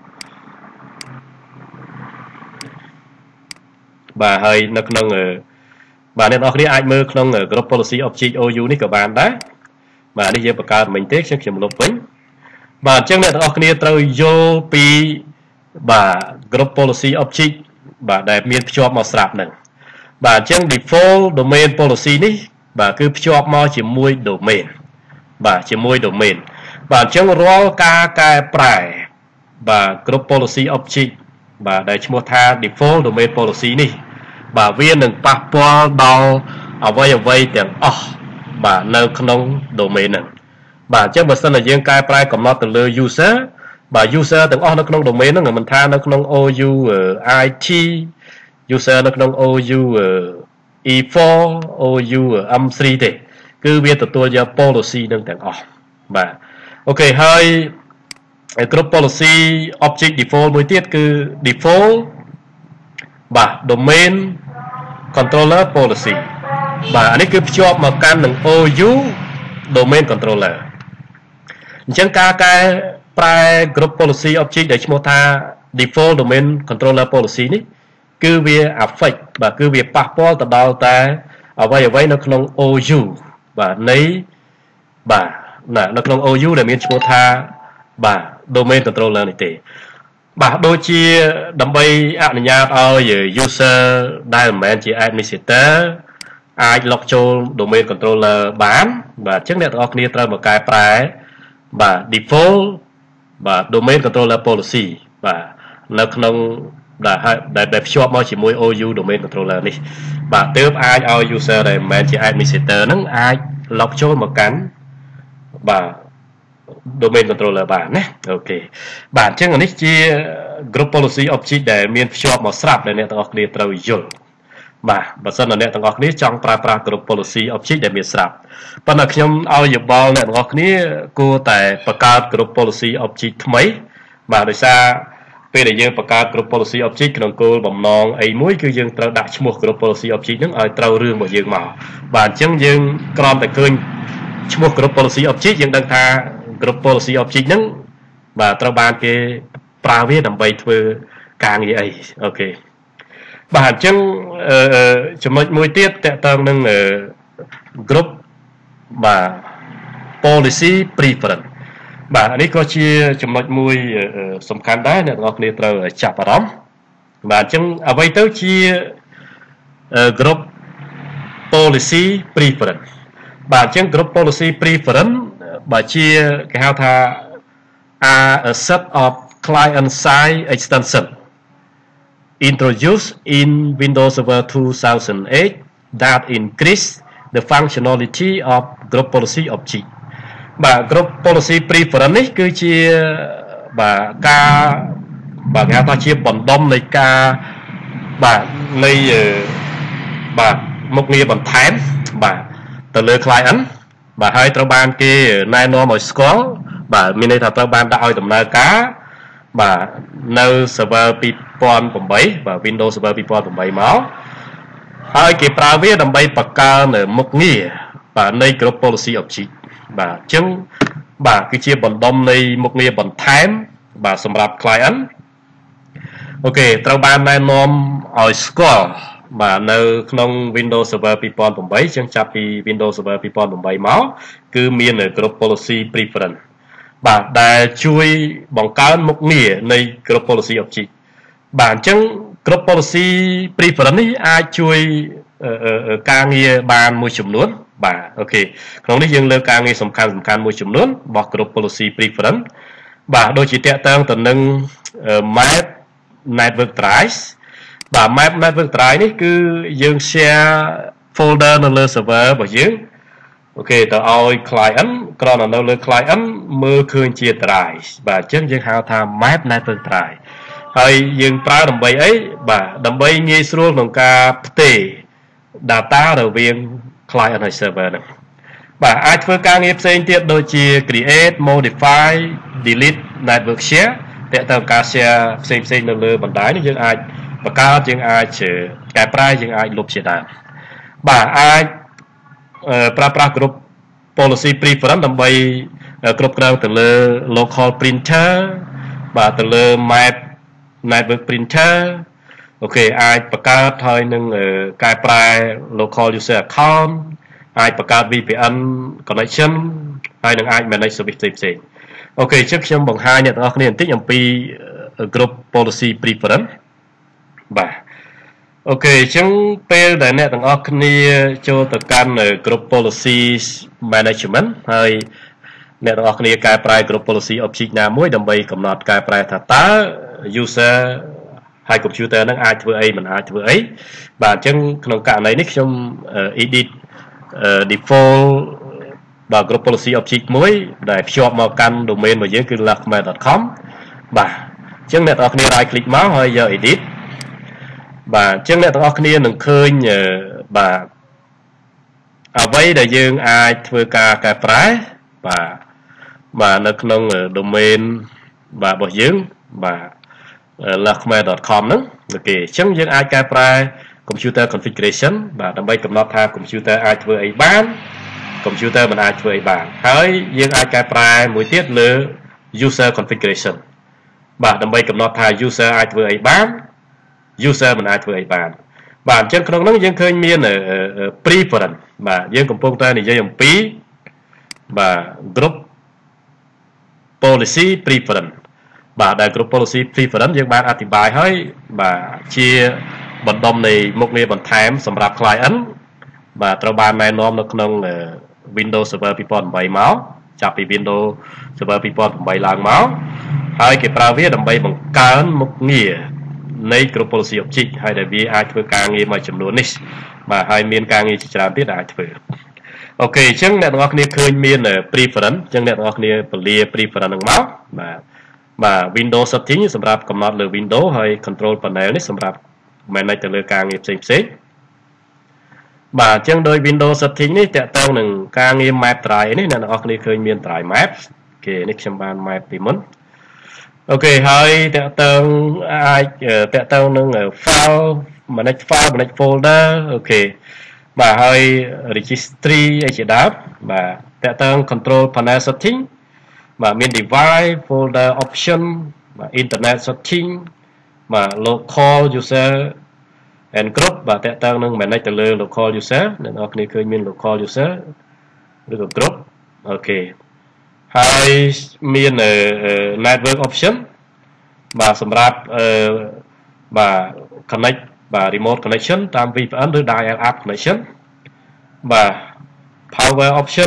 bà hơi nó nâng bà nên ở đây ai mơ nâng group policy object ou này của bạn đấy bà đi về bạc cá mình tiếc khi mà log với bà chẳng nên ở đây tôi vô pi bà group policy object bà đại miền cho mà sạp này bà chẳng default domain policy này bà cứ cho mà chỉ mua domain bà chỉ mua domain bà chẳng roll cái prai bà group policy object bà đại mua tha default domain policy này bà viên đừng passport đào ở vay tiền bà nơi không domain này bà chẳng bật sân là riêng cái prai còn nó từ lừa user bà user từng nó không domain nó người mình tha nó không ou it user nó không ou e4 ou âm3 thế cứ biết tôi giờ policy nângទាំងអស់បាទអូខេហើយ group policy object default មួយទៀតគឺ default បាទ domain controller policy បាទអានេះគឺភ្ជាប់មកកាន់នឹង ou domain controller អញ្ចឹងការកែប្រែ group policy object ដែលឈ្មោះថា default domain controller policy នេះគឺវា affect បាទគឺវាប៉ះពាល់ទៅដល់តែអ្វីនៅក្នុង ou បាទនៃបាទនៅក្នុង ou ដែលមានឈ្មោះថាបាទ domain controller នេះទេបាទដូចជាដើម្បីអនុញ្ញាតឲ្យ user ដែលមិនមែនជា administrator អាច log ចូល domain controller បានបាទអញ្ចឹងអ្នកទាំងអស់គ្នាត្រូវមកកែប្រែបាទ default បាទ domain controller policy បាទនៅក្នុងដែលភ្ជាប់មកជាមួយ ou domain controller នេះបាទទើបអាចឲ្យ user ដែលមិនមែនជា administrator ហ្នឹងអាច log ចូលមកកាន់បាទ domain controller បានណាអូខេបាទអញ្ចឹងនេះជា group policy object ដែលមានភ្ជាប់មកស្រាប់ដែលអ្នកទាំងអស់គ្នាត្រូវយល់បាទបើសិនអ្នកទាំងអស់គ្នាចង់ប្រើប្រាស់ group policy object ដែលមានស្រាប់ប៉ុន្តែខ្ញុំឲ្យយោបល់អ្នកទាំងអស់គ្នាគួរតែបង្កើត group policy object ថ្មីបាទដោយសារពេលដែលយើងបង្កើត group policy object ក្នុងគោលបំណងអីមួយគឺយើងត្រូវដាក់ឈ្មោះ group policy object ហ្នឹងឲ្យត្រូវរឿងរបស់យើងមកបាទអញ្ចឹងយើងគ្រាន់តែឃើញឈ្មោះ group policy object យើងដឹងថា group policy object ហ្នឹងបាទត្រូវបានគេប្រើវាដើម្បីធ្វើការងារអីអូខេបាទអញ្ចឹងចំណុចមួយទៀតតកតងនឹង group បាទ policy preference បាទនេះក៏ជាចំណុចមួយសំខាន់ដែរអ្នកទាំងអស់គ្នាត្រូវចាប់អារម្មណ៍បាទអញ្ចឹងអ្វីទៅជា group policy preference បាទអញ្ចឹង group policy preference បាទជាគេហៅថា a set of client side extension introduced in Windows Server 2008 that increase the functionality of group policy object បាទ group policy preference នេះគឺជា và ca và nghe ta chia bẩn đông này ca và này và một nghề bằng thém và từ lời client và hai tàu ban kia nay nó mọi score và mình đây là tàu ban đã oi tầm nơi cá và nơi server Python 8 và Windows server Python 8 máu hai cái private đầm bay bạc ca ở một nghề và nơi group policy object và chứng và cái chia bẩn đông này một nghề bằng thém và sầm rạp client ok tàu ban nay nó oi score và nơi trong Windows Server Python 8 chẳng chạp thì Windows Server Python 8 máu cứ miền ở group policy preference và đã chui bằng cao một nghĩaใน group policy object bản chẳng group policy preference ai chui ca nghĩa bàn môi trường luôn và ok trong này dương lên ca nghĩa sầm khăn môi trường luôn bỏ group policy preference và đôi chỉ tẹt tăng từ nâng map network trace và map network trace này cứ dương share folder lên server của dương ok tao oi client còn là nơi client mơ khơi chia trace và chân dương hao tham map network trace hay dương pra đầm bay ấy và đầm bay nghe xuống bằng ca tê data đầu viên client hay server này và aiធ្វើការងារផ្សេងទៀតដូចជា create modify delete network share តើតើការ share ផ្សេងៗនៅលើបណ្ដាញនេះយើងអាចបង្កើតយើងអាចកែប្រែយើងអាចលុបជាដើមបាទអាចប្រើប្រាស់ group policy preference ដើម្បីគ្រប់គ្រងទៅលើ local printer បាទទៅលើ map network printer អូខេអាចបង្កើតហើយនឹងកែប្រែ local user account អាចបង្កើត VPN connection ហើយនឹងអាច manage service ផ្សេងៗអូខេជិះខ្ញុំបង្ហាញអ្នកទាំងអស់គ្នាបន្តិចអំពី group policy preference បាទអូខេអញ្ចឹងពេលដែលអ្នកទាំងអស់គ្នាចូលទៅកាន់ group policy management ហើយអ្នកទាំងអស់គ្នាកែប្រែ group policy object ណាមួយដើម្បីកំណត់កែប្រែថាតើ user ហើយ computer នឹងអាចធ្វើអីមិនអាចធ្វើអីបាទអញ្ចឹងក្នុងករណីនេះខ្ញុំ edit default ដល់ group policy object មួយដែលភ្ជាប់មកកាន់ domain របស់យើងគឺ lakme.com បាទអញ្ចឹងអ្នកទាំងអស់គ្នា right click មកហើយយក edit បាទអញ្ចឹងអ្នកទាំងអស់គ្នានឹងឃើញបាទអ្វីដែលយើងអាចធ្វើការកែប្រែបាទនៅក្នុង domain បាទរបស់យើងបាទ lakme.com ហ្នឹងអូខេអញ្ចឹងយើងអាចកែប្រែ computer configuration បាទដើម្បីកំណត់ថា computer អាចធ្វើអីបាន computer មិនអាចធ្វើអីបានហើយយើងអាចកែប្រែមួយទៀតលើ user configuration បាទដើម្បីកំណត់ថា user អាចធ្វើអីបាន user មិនអាចធ្វើអីបានបាទអញ្ចឹងក្នុងនោះយើងឃើញមាន preference បាទយើងកំពុងតែនិយាយអំពីបាទ group policy preference បាទដែល group policy preference យើងបានអធិប្បាយហើយបាទជាបណ្ដុំនៃមុខងារបន្ថែមសម្រាប់ client បាទត្រូវបានណែនាំនៅក្នុង Windows Server 2008មកចាប់ពី Windows Server 2008ឡើងមកហើយគេប្រើវាដើម្បីបង្កើនមុខងារនៃ group policy object ហើយដែលវាអាចធ្វើការងារមួយចំនួននេះបាទហើយមានការងារជាច្រើនទៀតអាចធ្វើអូខេអញ្ចឹងអ្នកទាំងអស់គ្នាឃើញមាន preference អញ្ចឹងអ្នកទាំងអស់គ្នាពលា preference ហ្នឹងមកបាទ Windows setting សម្រាប់កំណត់លើ Windows ហើយ control panel នេះសម្រាប់ manage ទៅលើការងារផ្សេងៗបាទអញ្ចឹងដោយ Windows setting នេះតកតងនឹងការងារ map drive នេះអ្នកទាំងអស់គ្នាឃើញមាន drive map គេនេះខ្ញុំបាន map ពីមុនអូខេហើយតកតងអាចតកតងនឹង file manage folder អូខេបាទហើយ registry អីជាដើមបាទតកតង control panel setting បាទមាន device folder option បាទ internet setting បាទ local user and group បាទតកតងនឹង manage ទៅលើ local user អ្នកនរគ្នាឃើញមាន local user ឬក៏ group អូខេហើយមាន network option បាទសម្រាប់បាទ connect បាទ remote connection តាម VPN ឬ dial-up connection បាទ power option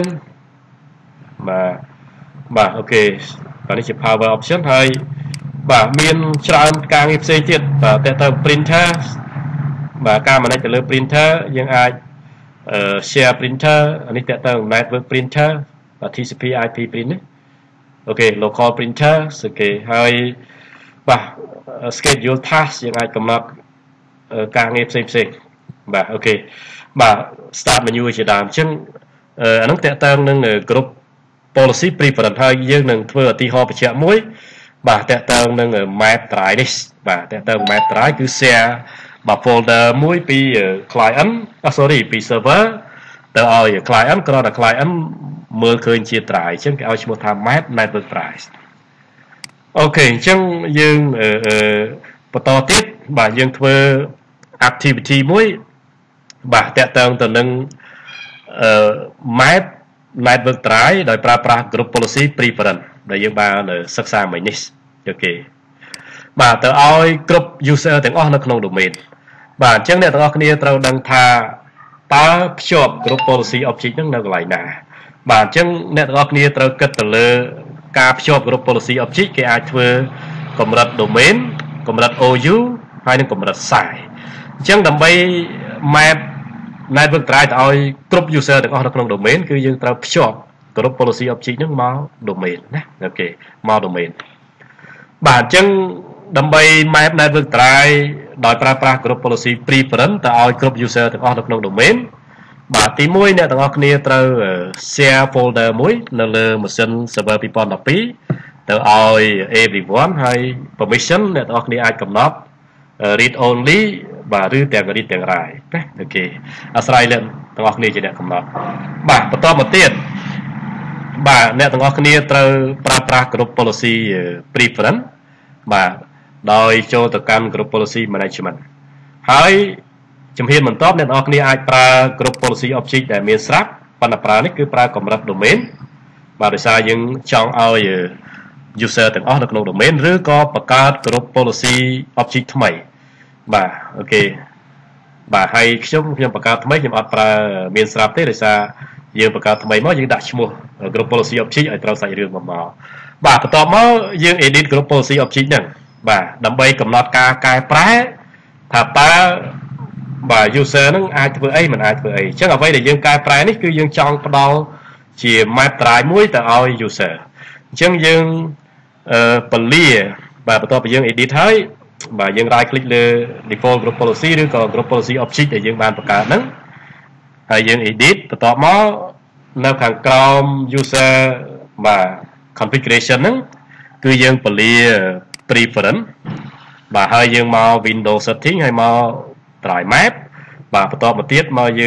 បាទអូខេបាទនេះជា power option ហើយបាទមានច្រើនការងារផ្សេងទៀតបាទតើទៅ printer បាទការ manage ទៅលើ printer យើងអាច share printer អានេះតើទៅ network printer បាទ TCP IP print នេះ ok local printer ok ហើយបាទ schedule task យើងអាចកំណត់ការងារផ្សេងបាទអូខេបាទ start menu ជាដើមអញ្ចឹងអានឹងតើតើនឹងគ្រប់ policy preference ហើយយើងនឹងធ្វើឧទាហរណ៍បញ្ជាក់មួយបាទតើតើនឹង map drive នេះបាទតើតើ map drive គឺ share បាទ folder មួយពី client sorry ពី server ទៅឲ្យ client គ្រាន់តែ client មើលឃើញជា drive អញ្ចឹងគេឲ្យឈ្មោះថា map network drive អូខេអញ្ចឹងយើងបន្តទៀតបាទយើងធ្វើ activity មួយបាទតើតើទៅនឹងmap network drive ដោយប្រើប្រាស់ group policy preference ដែលយើងបានសិក្សាមិញនេះអូខេបាទទៅឲ្យគ្រប់ user ទាំងអស់នៅក្នុង domain បាទអញ្ចឹងអ្នកទាំងអស់គ្នាត្រូវដឹងថាតើភ្ជាប់ group policy object ហ្នឹងនៅកន្លែងណាបាទអញ្ចឹងអ្នកទាំងអស់គ្នាត្រូវគិតទៅលើការភ្ជាប់ group policy object គេអាចធ្វើកម្រិត domain កម្រិត OU ហើយនិងកម្រិត size អញ្ចឹងដើម្បី map network drive ទៅឲ្យគ្រប់ user ទាំងអស់នៅក្នុង domain គឺយើងត្រូវភ្ជាប់ group policy object ហ្នឹងមក domain ណាអូខេមក domain បាទអញ្ចឹងដើម្បី map network drive ដោយប្រើប្រាស់ group policy preference ទៅឲ្យគ្រប់ user ទាំងអស់នៅក្នុង domain បាទទី1អ្នកទាំងអស់គ្នាត្រូវ share folder មួយនៅលើម៉ាស៊ីន server 2012ទៅឲ្យ everyone ហើយ permission អ្នកទាំងអស់គ្នាអាចកំណត់ read only បាទឬទាំង read ទាំង write ណាអូខេអាស្រ័យលើទាំងអស់គ្នាជាអ្នកកំណត់បាទបន្តមកទៀតបាទអ្នកទាំងអស់គ្នាត្រូវប្រើប្រាស់ group policy preference បាទដោយចូលទៅកាន់ group policy management ហើយជំហានបន្ទាប់អ្នកទាំងអស់គ្នាអាចប្រើ group policy object ដែលមានស្រាប់ប៉ុន្តែប្រើនេះគឺប្រើកម្រិត domain បាទដោយសារយើងចង់ឲ្យ user ទាំងអស់នៅក្នុង domain ឬក៏បង្កើត group policy object ថ្មីបាទអូខេបាទហើយខ្ញុំបង្កើតថ្មីខ្ញុំអត់ប្រើមានស្រាប់ទេដោយសារយើងបង្កើតថ្មីមកយើងដាក់ឈ្មោះ group policy object ឲ្យត្រូវសាច់រឿងមកបាទបន្ទាប់មកយើង edit group policy object ហ្នឹងបាទដើម្បីកំណត់ការកែប្រែថាតើបាទ user ហ្នឹងអាចធ្វើអីមិនអាចធ្វើអីអញ្ចឹងអ្វីដែលយើងកែប្រែនេះគឺយើងចង់ផ្ដល់ជា map drive មួយទៅឲ្យ user អញ្ចឹងយើងពលាបាទបន្ទាប់ពីយើង edit ហើយបាទយើង right click លើ default group policy ឬក៏ group policy object ដែលយើងបានបង្កើតហ្នឹងហើយយើង edit បន្ទាប់មកនៅខាងក្រោម user បាទ configuration ហ្នឹងគឺយើងពលា preference បាទហើយយើងមក window setting ហើយមក drive map បាទបន្ទាប់មកទៀតមកយើង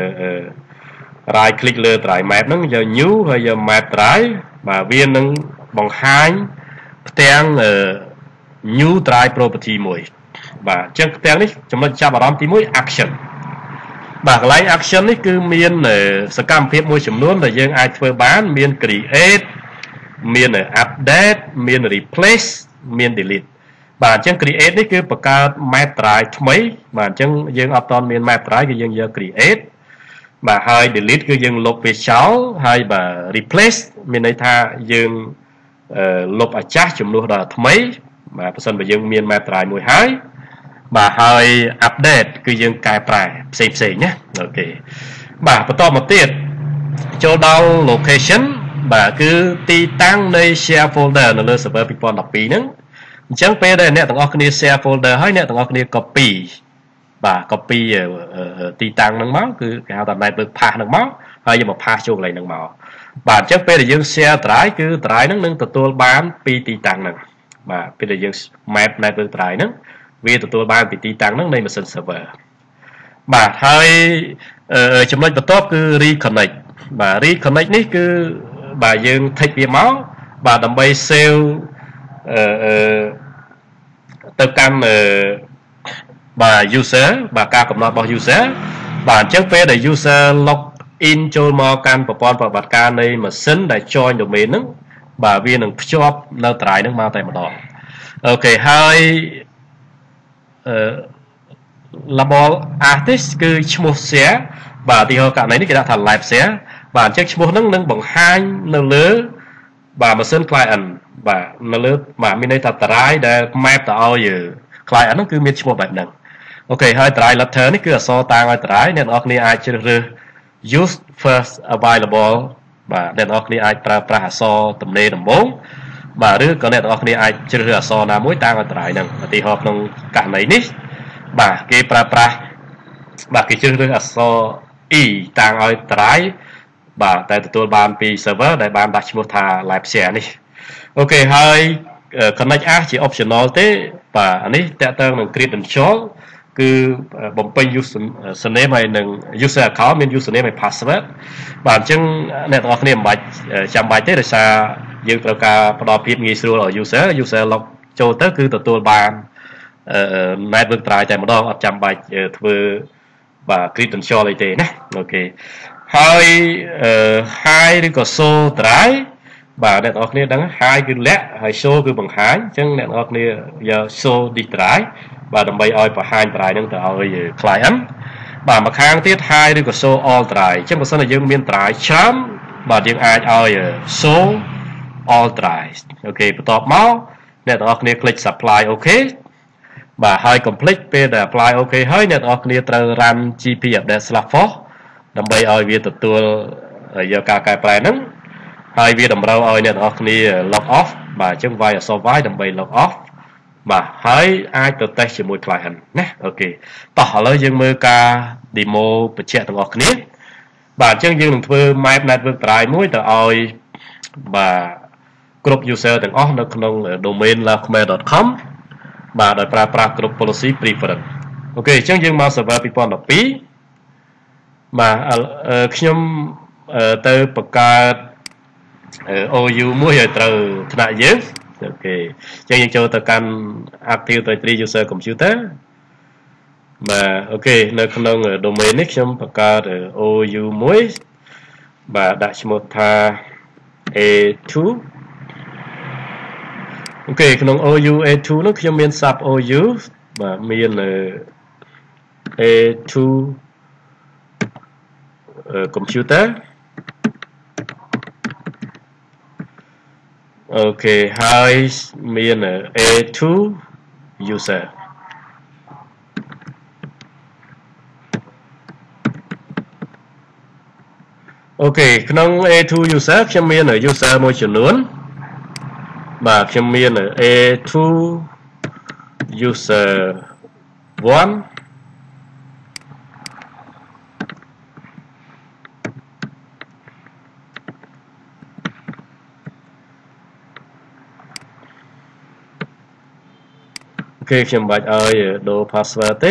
right click លើ drive map ហ្នឹងយក new ហើយយក map drive បាទវានឹងបង្ហាញផ្ទាំង new drive property មួយបាទអញ្ចឹងផ្ទាំងនេះចំណុចចាប់អារម្មណ៍ទី1 action បាទកន្លែង action នេះគឺមានសកម្មភាពមួយចំនួនដែលយើងអាចធ្វើបានមាន create មាន update មាន replace មាន delete បាទអញ្ចឹង create នេះគឺបង្កើត map drive ថ្មីបាទអញ្ចឹងយើងអត់ទាន់មាន map drive គឺយើងយក create បាទហើយ delete គឺយើងលុបវាចោលហើយបាទ replace មានន័យថាយើងលុបអាចាស់ជំនួសដល់ថ្មីបាទបើសិនបើយើងមាន map drive មួយហើយបាទហើយ update គឺយើងកែប្រែផ្សេងណាអូខេបាទបន្តមកទៀតចូលដល់ location បាទគឺទីតាំងនៃ share folder នៅលើ server 2012ហ្នឹងអញ្ចឹងពេលដែលអ្នកទាំងអស់គ្នា share folder ហើយអ្នកទាំងអស់គ្នា copy បាទ copy ទីតាំងហ្នឹងមកគឺគេហៅថា network path ហ្នឹងមកហើយយកមក path ចូលកន្លែងហ្នឹងមកបាទអញ្ចឹងពេលដែលយើង share drive គឺ drive ហ្នឹងនឹងទទួលបានពីទីតាំងហ្នឹងបាទពេលដែលយើង map network drive ហ្នឹងវាទទួលបានពីទីតាំងហ្នឹងនៃម៉ាស៊ីន server បាទហើយចំណុចបន្ទាប់គឺ reconnect បាទ reconnect នេះគឺបាទយើង take វាមកបាទដើម្បី save ទៅកាន់បាទ user បាទការកំណត់របស់ user បាទអញ្ចឹងពេលដែល user log in ចូលមកកាន់ប្រព័ន្ធប្រតិបត្តិការនៃម៉ាស៊ីនដែល join domain ហ្នឹងបាទវានឹងភ្ជាប់នៅ drive ហ្នឹងមកតែម្ដងអូខេហើយ label artist គឺឈ្មោះ share បាទឧទាហរណ៍ករណីនេះគេដាក់ថា live share បាទអញ្ចឹងឈ្មោះហ្នឹងនឹងបង្ហាញនៅលើបាទម៉ាស៊ីន client បាទនៅលើបាទមានន័យថា drive ដែល map ទៅឲ្យ client ហ្នឹងគឺមានឈ្មោះបែបហ្នឹងអូខេហើយ drive letter នេះគឺអក្សរតាំងឲ្យ drive អ្នកនរគ្នាអាចជ្រើសរើស use first available បាទអ្នកទាំងអស់គ្នាអាចប្រើប្រាស់អក្សរទំនេរដំបូងបាទឬក៏អ្នកទាំងអស់គ្នាអាចជ្រើសរើសអក្សរណាមួយតាមអន្តរាយហ្នឹងឧទាហរណ៍ក្នុងករណីនេះបាទគេប្រើប្រាស់បាទគេជ្រើសរើសអក្សរ E តាំងឲ្យអន្តរាយបាទតែទទួលបានពី server ដែលបានដាក់ឈ្មោះថា live share នេះអូខេហើយ connect as ជា optional ទេបាទអានេះតើតើនឹង credential គឺបំពេញ username ហើយនឹង user account មាន username ហើយ password បាទអញ្ចឹងអ្នកទាំងអស់គ្នាមិនបាច់ចាំបាច់ទេដោយសារយើងត្រូវការផ្ដល់ភាពងាយស្រួលឲ្យ user log ចូលទៅគឺទទួលបាន network try តែម្ដងអត់ចាំបាច់ធ្វើបាទ credential អីទេណាអូខេហើយ hi ឬក៏ show try បាទអ្នកទាំងអស់គ្នាដឹង hi គឺលាក់ហើយ show គឺបង្ហាញអញ្ចឹងអ្នកទាំងអស់គ្នាយក show this try បាទដើម្បីឲ្យបង្ហាញ try ហ្នឹងទៅឲ្យ client បាទមកខាងទៀត hi ឬក៏ show all try អញ្ចឹងបើសិនជាយើងមាន try ច្រើនបាទយើងអាចឲ្យ show all try អូខេបន្ទាប់មកអ្នកទាំងអស់គ្នា click supply OK បាទហើយ complete ពេលដែល apply OK ហើយអ្នកទាំងអស់គ្នាត្រូវ run gp update/force ដើម្បីឲ្យវាទទួលយកការកែប្រែហ្នឹងហើយវាតម្រូវឲ្យអ្នកទាំងអស់គ្នា log off បាទអញ្ចឹងវាយអក្សរ Y ដើម្បី log off បាទហើយអាចទៅ test ជាមួយ client ណាអូខេតោះឥឡូវយើងមើលការ demo បញ្ជាក់ទាំងអស់គ្នាបាទអញ្ចឹងយើងនឹងធ្វើ map network try មួយទៅឲ្យបាទគ្រប់ user ទាំងអស់នៅក្នុង domain laokhmer.com បាទដោយប្រើប្រាស់គ្រប់ policy preference អូខេអញ្ចឹងយើងមក server 2012បាទខ្ញុំទៅបង្កើត OU មួយឲ្យត្រូវថ្នាក់យើងអូខេអញ្ចឹងយើងចូលទៅកាន់ Active Directory User Computer បាទអូខេនៅក្នុង domain នេះខ្ញុំបង្កើត OU មួយបាទដាក់ឈ្មោះថា A2 អូខេក្នុង OU A2 នោះខ្ញុំមាន sub OU បាទមាន A2 computer អូខេហើយមាន A2 user អូខេក្នុង A2 user ខ្ញុំមាន user មួយចំនួនបាទខ្ញុំមាន A2 user 1គេខ្ញុំបាច់ឲ្យដូរ password ទេ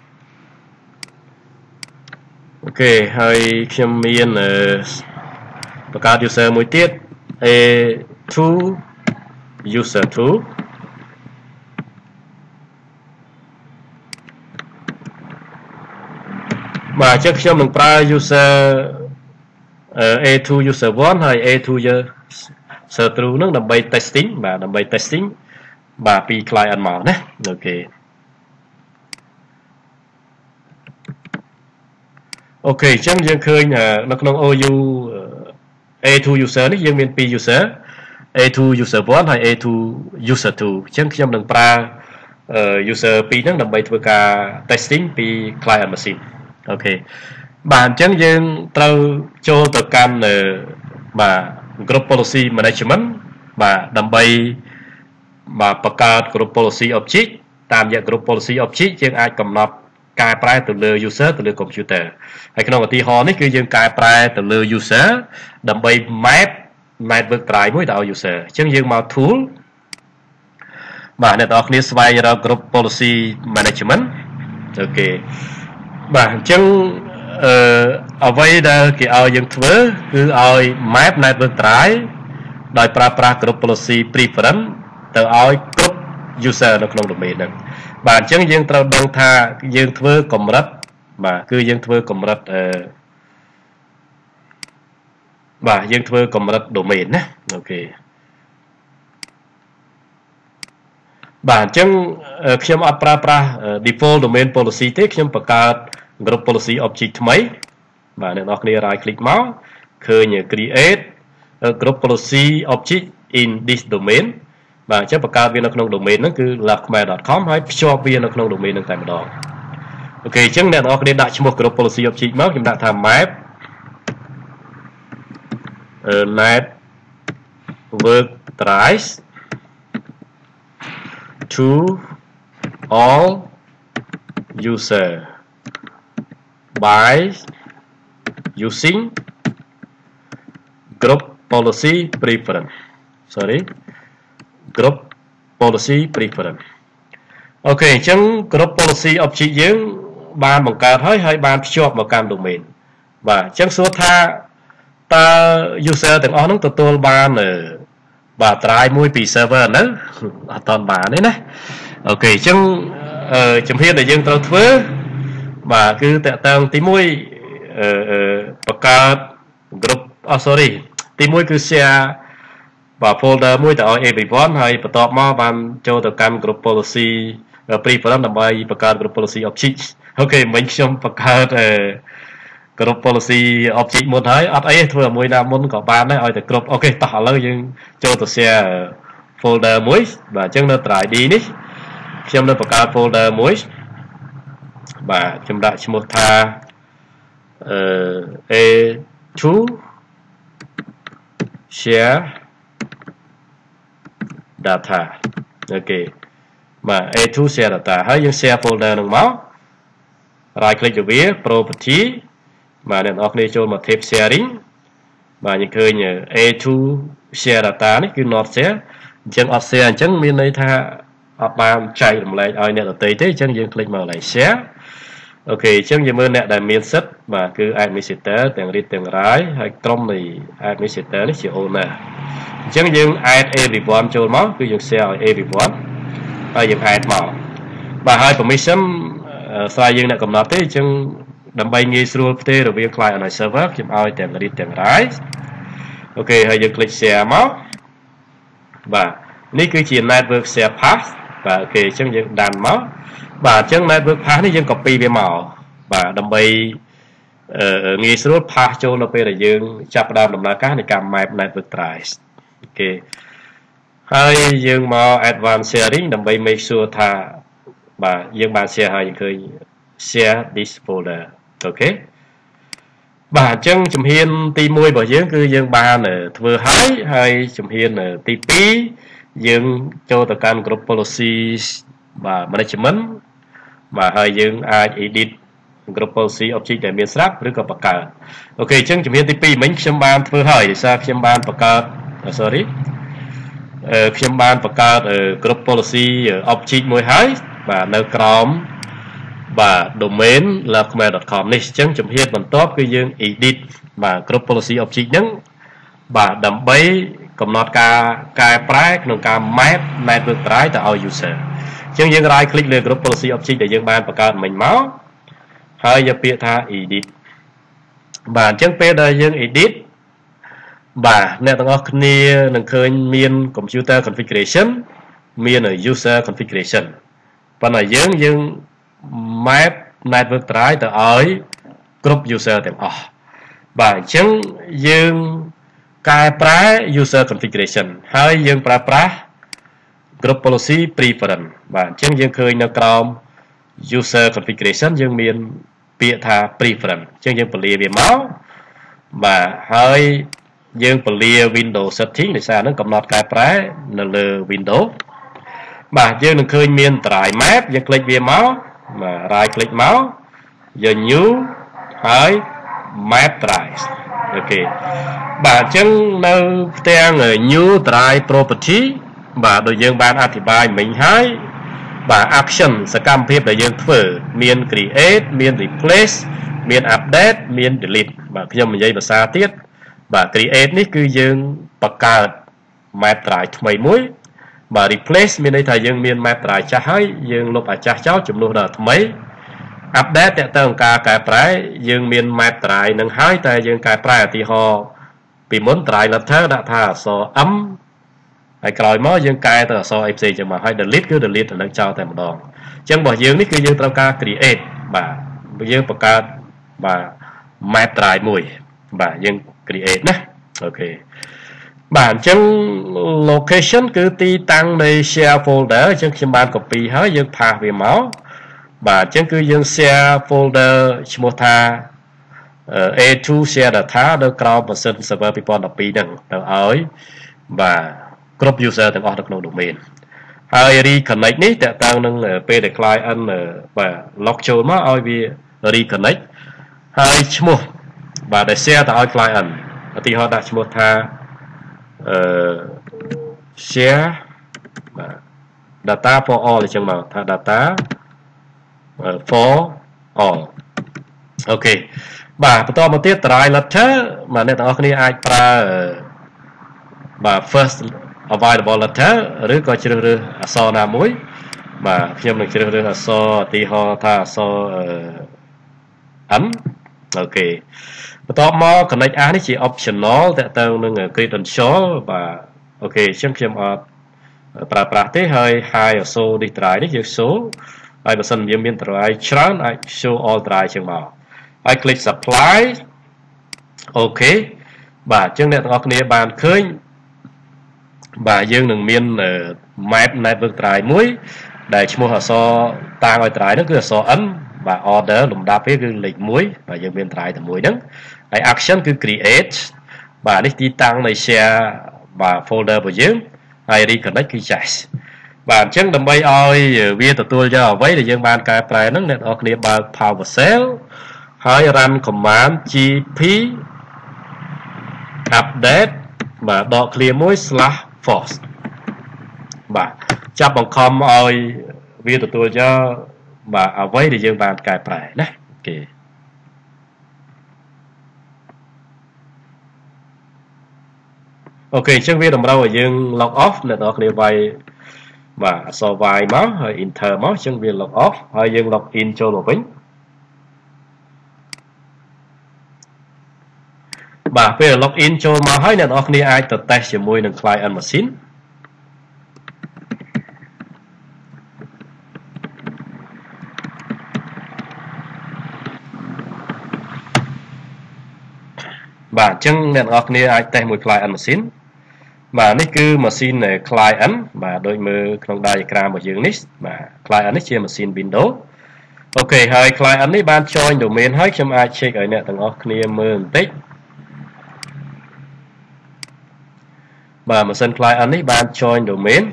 អូខេហើយខ្ញុំមានបង្កើត user មួយទៀត A2 user 2បាទអញ្ចឹងខ្ញុំនឹងប្រើ user A2 user 1ហើយ A2 user 2ហ្នឹងដើម្បី testing បាទដើម្បី testing បាទពី client មកណាអូខេអូខេអញ្ចឹងយើងឃើញនៅក្នុង OU A2 user នេះយើងមាន2 user A2 user 1ហើយ A2 user 2អញ្ចឹងខ្ញុំនឹងប្រើ user 2ហ្នឹងដើម្បីធ្វើការ testing ពី client machine អូខេបាទអញ្ចឹងយើងត្រូវចូលទៅកាន់បាទ group policy management បាទដើម្បីបាទបង្កើត group policy object តាមរយៈ group policy object យើងអាចកំណត់កែប្រែទៅលើ user ទៅលើ computer ហើយក្នុងឧទាហរណ៍នេះគឺយើងកែប្រែទៅលើ user ដើម្បី map network try មួយទៅឲ្យ user អញ្ចឹងយើងមក tool បាទអ្នកទាំងអស់គ្នាស្វែងរក group policy management អូខេបាទអញ្ចឹងអ្វីដែលគេឲ្យយើងធ្វើគឺឲ្យ map network try ដោយប្រើប្រាស់ group policy preference ទៅឲ្យគ្រប់ user នៅក្នុង domain ហ្នឹងបាទអញ្ចឹងយើងត្រូវដឹងថាយើងធ្វើកម្រិតបាទគឺយើងធ្វើកម្រិតបាទយើងធ្វើកម្រិត domain ណាអូខេបាទអញ្ចឹងខ្ញុំអត់ប្រើប្រាស់ default domain policy ទេខ្ញុំបង្កើត group policy object ថ្មីបាទអ្នកនរគ្នា right click មកឃើញ create group policy object in this domain បាទអញ្ចឹងបង្កើតវានៅក្នុង domain ហ្នឹងគឺ laokhmer.com ហើយភ្ជាប់វានៅក្នុង domain ហ្នឹងតែម្ដងអូខេអញ្ចឹងអ្នកនរគ្នាដាក់ឈ្មោះ group policy object មកខ្ញុំដាក់ថា map network drives to all user by using group policy preference group policy preference ok chẳng group policy object យើង បានបង្កើតហើយបានភ្ជាប់មកកាន់ domain បាទអញ្ចឹងសួរថាតើ user ទាំងអស់ហ្នឹងទទួលបានបាទ try មួយពី server ហ្នឹងអត់តាន់បានទេណាអូខេអញ្ចឹងជំហានដែលយើងត្រូវធ្វើបាទគឺតកតងទី1បង្កើត group sorry ទី1គឺ share បាទ folder មួយទៅឲ្យ everyone ហើយបន្ទាប់មកបានចូលទៅកាន់ group policy preference ដើម្បីបង្កើត group policy object អូខេមិញខ្ញុំបង្កើត group policy object មុនហើយអត់អីធ្វើមួយណាមុនក៏បានដែរឲ្យតែគ្រប់អូខេតោះឥឡូវយើងចូលទៅ share folder មួយបាទអញ្ចឹងនៅ try D នេះខ្ញុំនៅបង្កើត folder មួយបាទខ្ញុំដាក់ឈ្មោះថាA2 share data អូខេបាទ A2 share data ហើយយើង share folder នឹងមក right click ទៅវា property បាទអ្នកនរគ្នាចូលមក tab sharing បាទយើងឃើញ A2 share data នេះគឺ not share អញ្ចឹងអត់ share អញ្ចឹងមានន័យថាអត់បានចែករំលែកឲ្យអ្នកដទៃទេអញ្ចឹងយើង click មកកន្លែង share អូខេអញ្ចឹងយើងមើលអ្នកដែលមានសិទ្ធបាទគឺ administrator ទាំង read ទាំង write ហើយក្រុមនៃ administrator នេះជា owner អញ្ចឹងយើង add everyone ចូលមកគឺយើង share ឲ្យ everyone ហើយយើង add មកបាទហើយ permission ស្រាយយើងអ្នកកំណត់ទេអញ្ចឹងដើម្បីងាយស្រួលផ្ទេររវាង client ហើយ server ខ្ញុំឲ្យទាំង read ទាំង write អូខេហើយយើង click share មកបាទនេះគឺជា network share path បាទអូខេអញ្ចឹងយើងដានមកបាទអញ្ចឹង network path នេះយើង copy វាមកបាទដើម្បីងាយស្រួល path ចូលនៅពេលដែលយើងចាប់ផ្ដើមដំណើរការនៃការ map network trace អូខេហើយយើងមក advanced sharing ដើម្បី make sure ថាបាទយើងបាន share ហើយយើងឃើញ share this folder អូខេបាទអញ្ចឹងជំហានទី1របស់យើងគឺយើងបានធ្វើហើយជំហានទី2យើងចូលទៅកាន់ group policy បាទ management បាទហើយយើងអាច edit group policy object ដែលមានស្រាប់ឬក៏បង្កើតអូខេអញ្ចឹងជំហានទី2មិញខ្ញុំបានធ្វើហើយដោយសារខ្ញុំបានបង្កើត sorry ខ្ញុំបានបង្កើត group policy object មួយហើយបាទនៅក្រោមបាទ domain lovekhmer.com នេះអញ្ចឹងជំហានបន្ទាប់គឺយើង edit បាទ group policy object ហ្នឹងបាទដើម្បីកំណត់ការកែប្រែក្នុងការ map network drive ទៅឲ្យ user អញ្ចឹងយើង right click លើ group policy object ដែលយើងបានបង្កើតមិញមកហើយយកពាក្យថា edit បាទអញ្ចឹងពេលដែលយើង edit បាទអ្នកទាំងអស់គ្នានឹងឃើញមាន computer configuration មាន user configuration ប៉ុន្តែយើង map network drive ទៅឲ្យគ្រប់ user ទាំងអស់បាទអញ្ចឹងយើងកែប្រែ user configuration ហើយយើងប្រើប្រាស់ group policy preference បាទអញ្ចឹងយើងឃើញនៅក្រោម user configuration យើងមានពាក្យថា preference អញ្ចឹងយើងពលាវាមកបាទហើយយើងពលា window setting ដោយសារហ្នឹងកំណត់កែប្រែនៅលើ window បាទយើងនឹងឃើញមាន drive map យើង click វាមកបាទ right click មកយក new ហើយ map drive អូខេបាទអញ្ចឹងនៅផ្ទាំង new drive property បាទដូចយើងបានអធិប្បាយមិញហើយបាទ action សកម្មភាពដែលយើងធ្វើមាន create មាន replace មាន update មាន delete បាទខ្ញុំនិយាយភាសាទៀតបាទ create នេះគឺយើងបង្កើត map drive ថ្មីមួយបាទ replace មានន័យថាយើងមាន map drive ចាស់ហើយយើងលុបអាចាស់ចោលជំនួសដល់ថ្មី update តើតើការកែប្រែយើងមាន map drive នឹងហើយតែយើងកែប្រែឧទាហរណ៍ពីមុន drive letter ដាក់ថាអក្សរ M ហើយក្រោយមកយើងកែទៅអក្សរអីផ្សេងចឹងមកហើយ delete គឺ delete ទៅនឹងចោលតែម្ដងអញ្ចឹងរបស់យើងនេះគឺយើងត្រូវការ create បាទយើងបង្កើតបាទ map drive មួយបាទយើង create ណាអូខេបាទអញ្ចឹង location គឺទីតាំងនៃ share folder អញ្ចឹងខ្ញុំបាន copy ហើយយើង pass វាមកបាទអញ្ចឹងគឺយើង share folder ឈ្មោះថា A2 share data នៅក្រោម version server 2012 ហ្នឹងទៅឲ្យបាទគ្រប់ user ទាំងអស់នៅក្នុង domain ហើយ reconnect នេះតើតើនឹងពេលដែល client បាទ log ចូលមកឲ្យវា reconnect ហើយឈ្មោះបាទដែល share ទៅឲ្យ client ឧទាហរណ៍ដាក់ឈ្មោះថាshare បាទ data for all អញ្ចឹងមកថា data for all អូខេបាទបន្តមកទៀត try letter បាទអ្នកទាំងអស់គ្នាអាចប្រើបាទ first available letter ឬក៏ជ្រើសរើសអក្សរណាមួយបាទខ្ញុំនឹងជ្រើសរើសអក្សរឧទាហរណ៍ថាអក្សរ N អូខេបន្ទាប់មក connect as នេះជា optional តើទៅនឹង credential បាទអូខេខ្ញុំអត់ប្រើប្រាស់ទេហើយ high show នេះ try នេះយើង show ហើយបើសិនយើងមាន try ច្រើនអាច show all try ជាងមកហើយ click supply អូខេបាទអញ្ចឹងអ្នកទាំងអស់គ្នាបានឃើញបាទយើងនឹងមាន map network try មួយដែលឈ្មោះអក្សរតាំងឲ្យ try ហ្នឹងគឺអក្សរ N បាទ order លំដាប់វាគឺលេខ1បាទយើងមាន try តែមួយហ្នឹងហើយ action គឺ create បាទនេះទីតាំងនៃ share បាទ folder របស់យើងហើយ reconnect គឺ cache បាទអញ្ចឹងដើម្បីឲ្យវាទទួលយកអ្វីដែលយើងបានកែប្រែហ្នឹងអ្នកនរគ្នាបើក PowerShell ហើយ run command gp update បាទដក clear មួយ /force បាទចាប់បង្ខំឲ្យវាទទួលយកបាទអ្វីដែលយើងបានកែប្រែណាអូខេអូខេអញ្ចឹងវាតម្រូវឲ្យយើង log off អ្នកនរគ្នាវាយបាទអក្សរ y មកហើយ enter មកអញ្ចឹងវា log off ហើយយើង log in ចូលមកវិញបាទពេល log in ចូលមកហើយអ្នកនរគ្នាអាចទៅ test ជាមួយនឹង client machine បាទអញ្ចឹងអ្នកនរគ្នាអាច test មួយ client machine បាទនេះគឺ machine client បាទដូចមើលក្នុង diagram របស់យើងនេះបាទ client នេះជា machine Windows អូខេហើយ client នេះបាន join domain ហើយខ្ញុំអាច check ឲ្យអ្នកទាំងអស់គ្នាមើលបន្តិចបាទ machine client នេះបាន join domain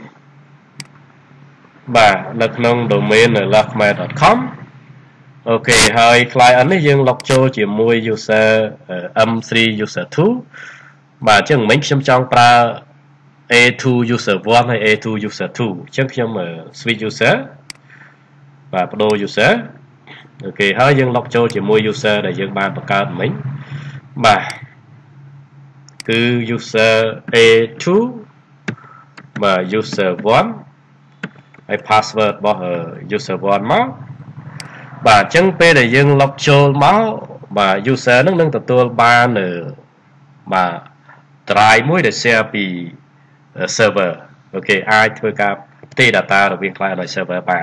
បាទនៅក្នុង domain love.com អូខេហើយ client នេះយើង log ចូលជាមួយ user m3 user 2បាទអញ្ចឹងមិញខ្ញុំចង់ប្រើ A2 user 1 ហើយ A2 user 2អញ្ចឹងខ្ញុំ switch user បាទបដូរ user អូខេហើយយើង log ចូលជាមួយ user ដែលយើងបានបង្កើតមិញបាទគឺ user A2 បាទ user 1ហើយ password របស់ user 1 មកបាទអញ្ចឹងពេលដែលយើង log ចូលមកបាទ user នឹងទទួលបានបាទ drive មួយដែល share ពី server អូខេអាចធ្វើការផ្ទេរ data រវាង client ហើយ server បាន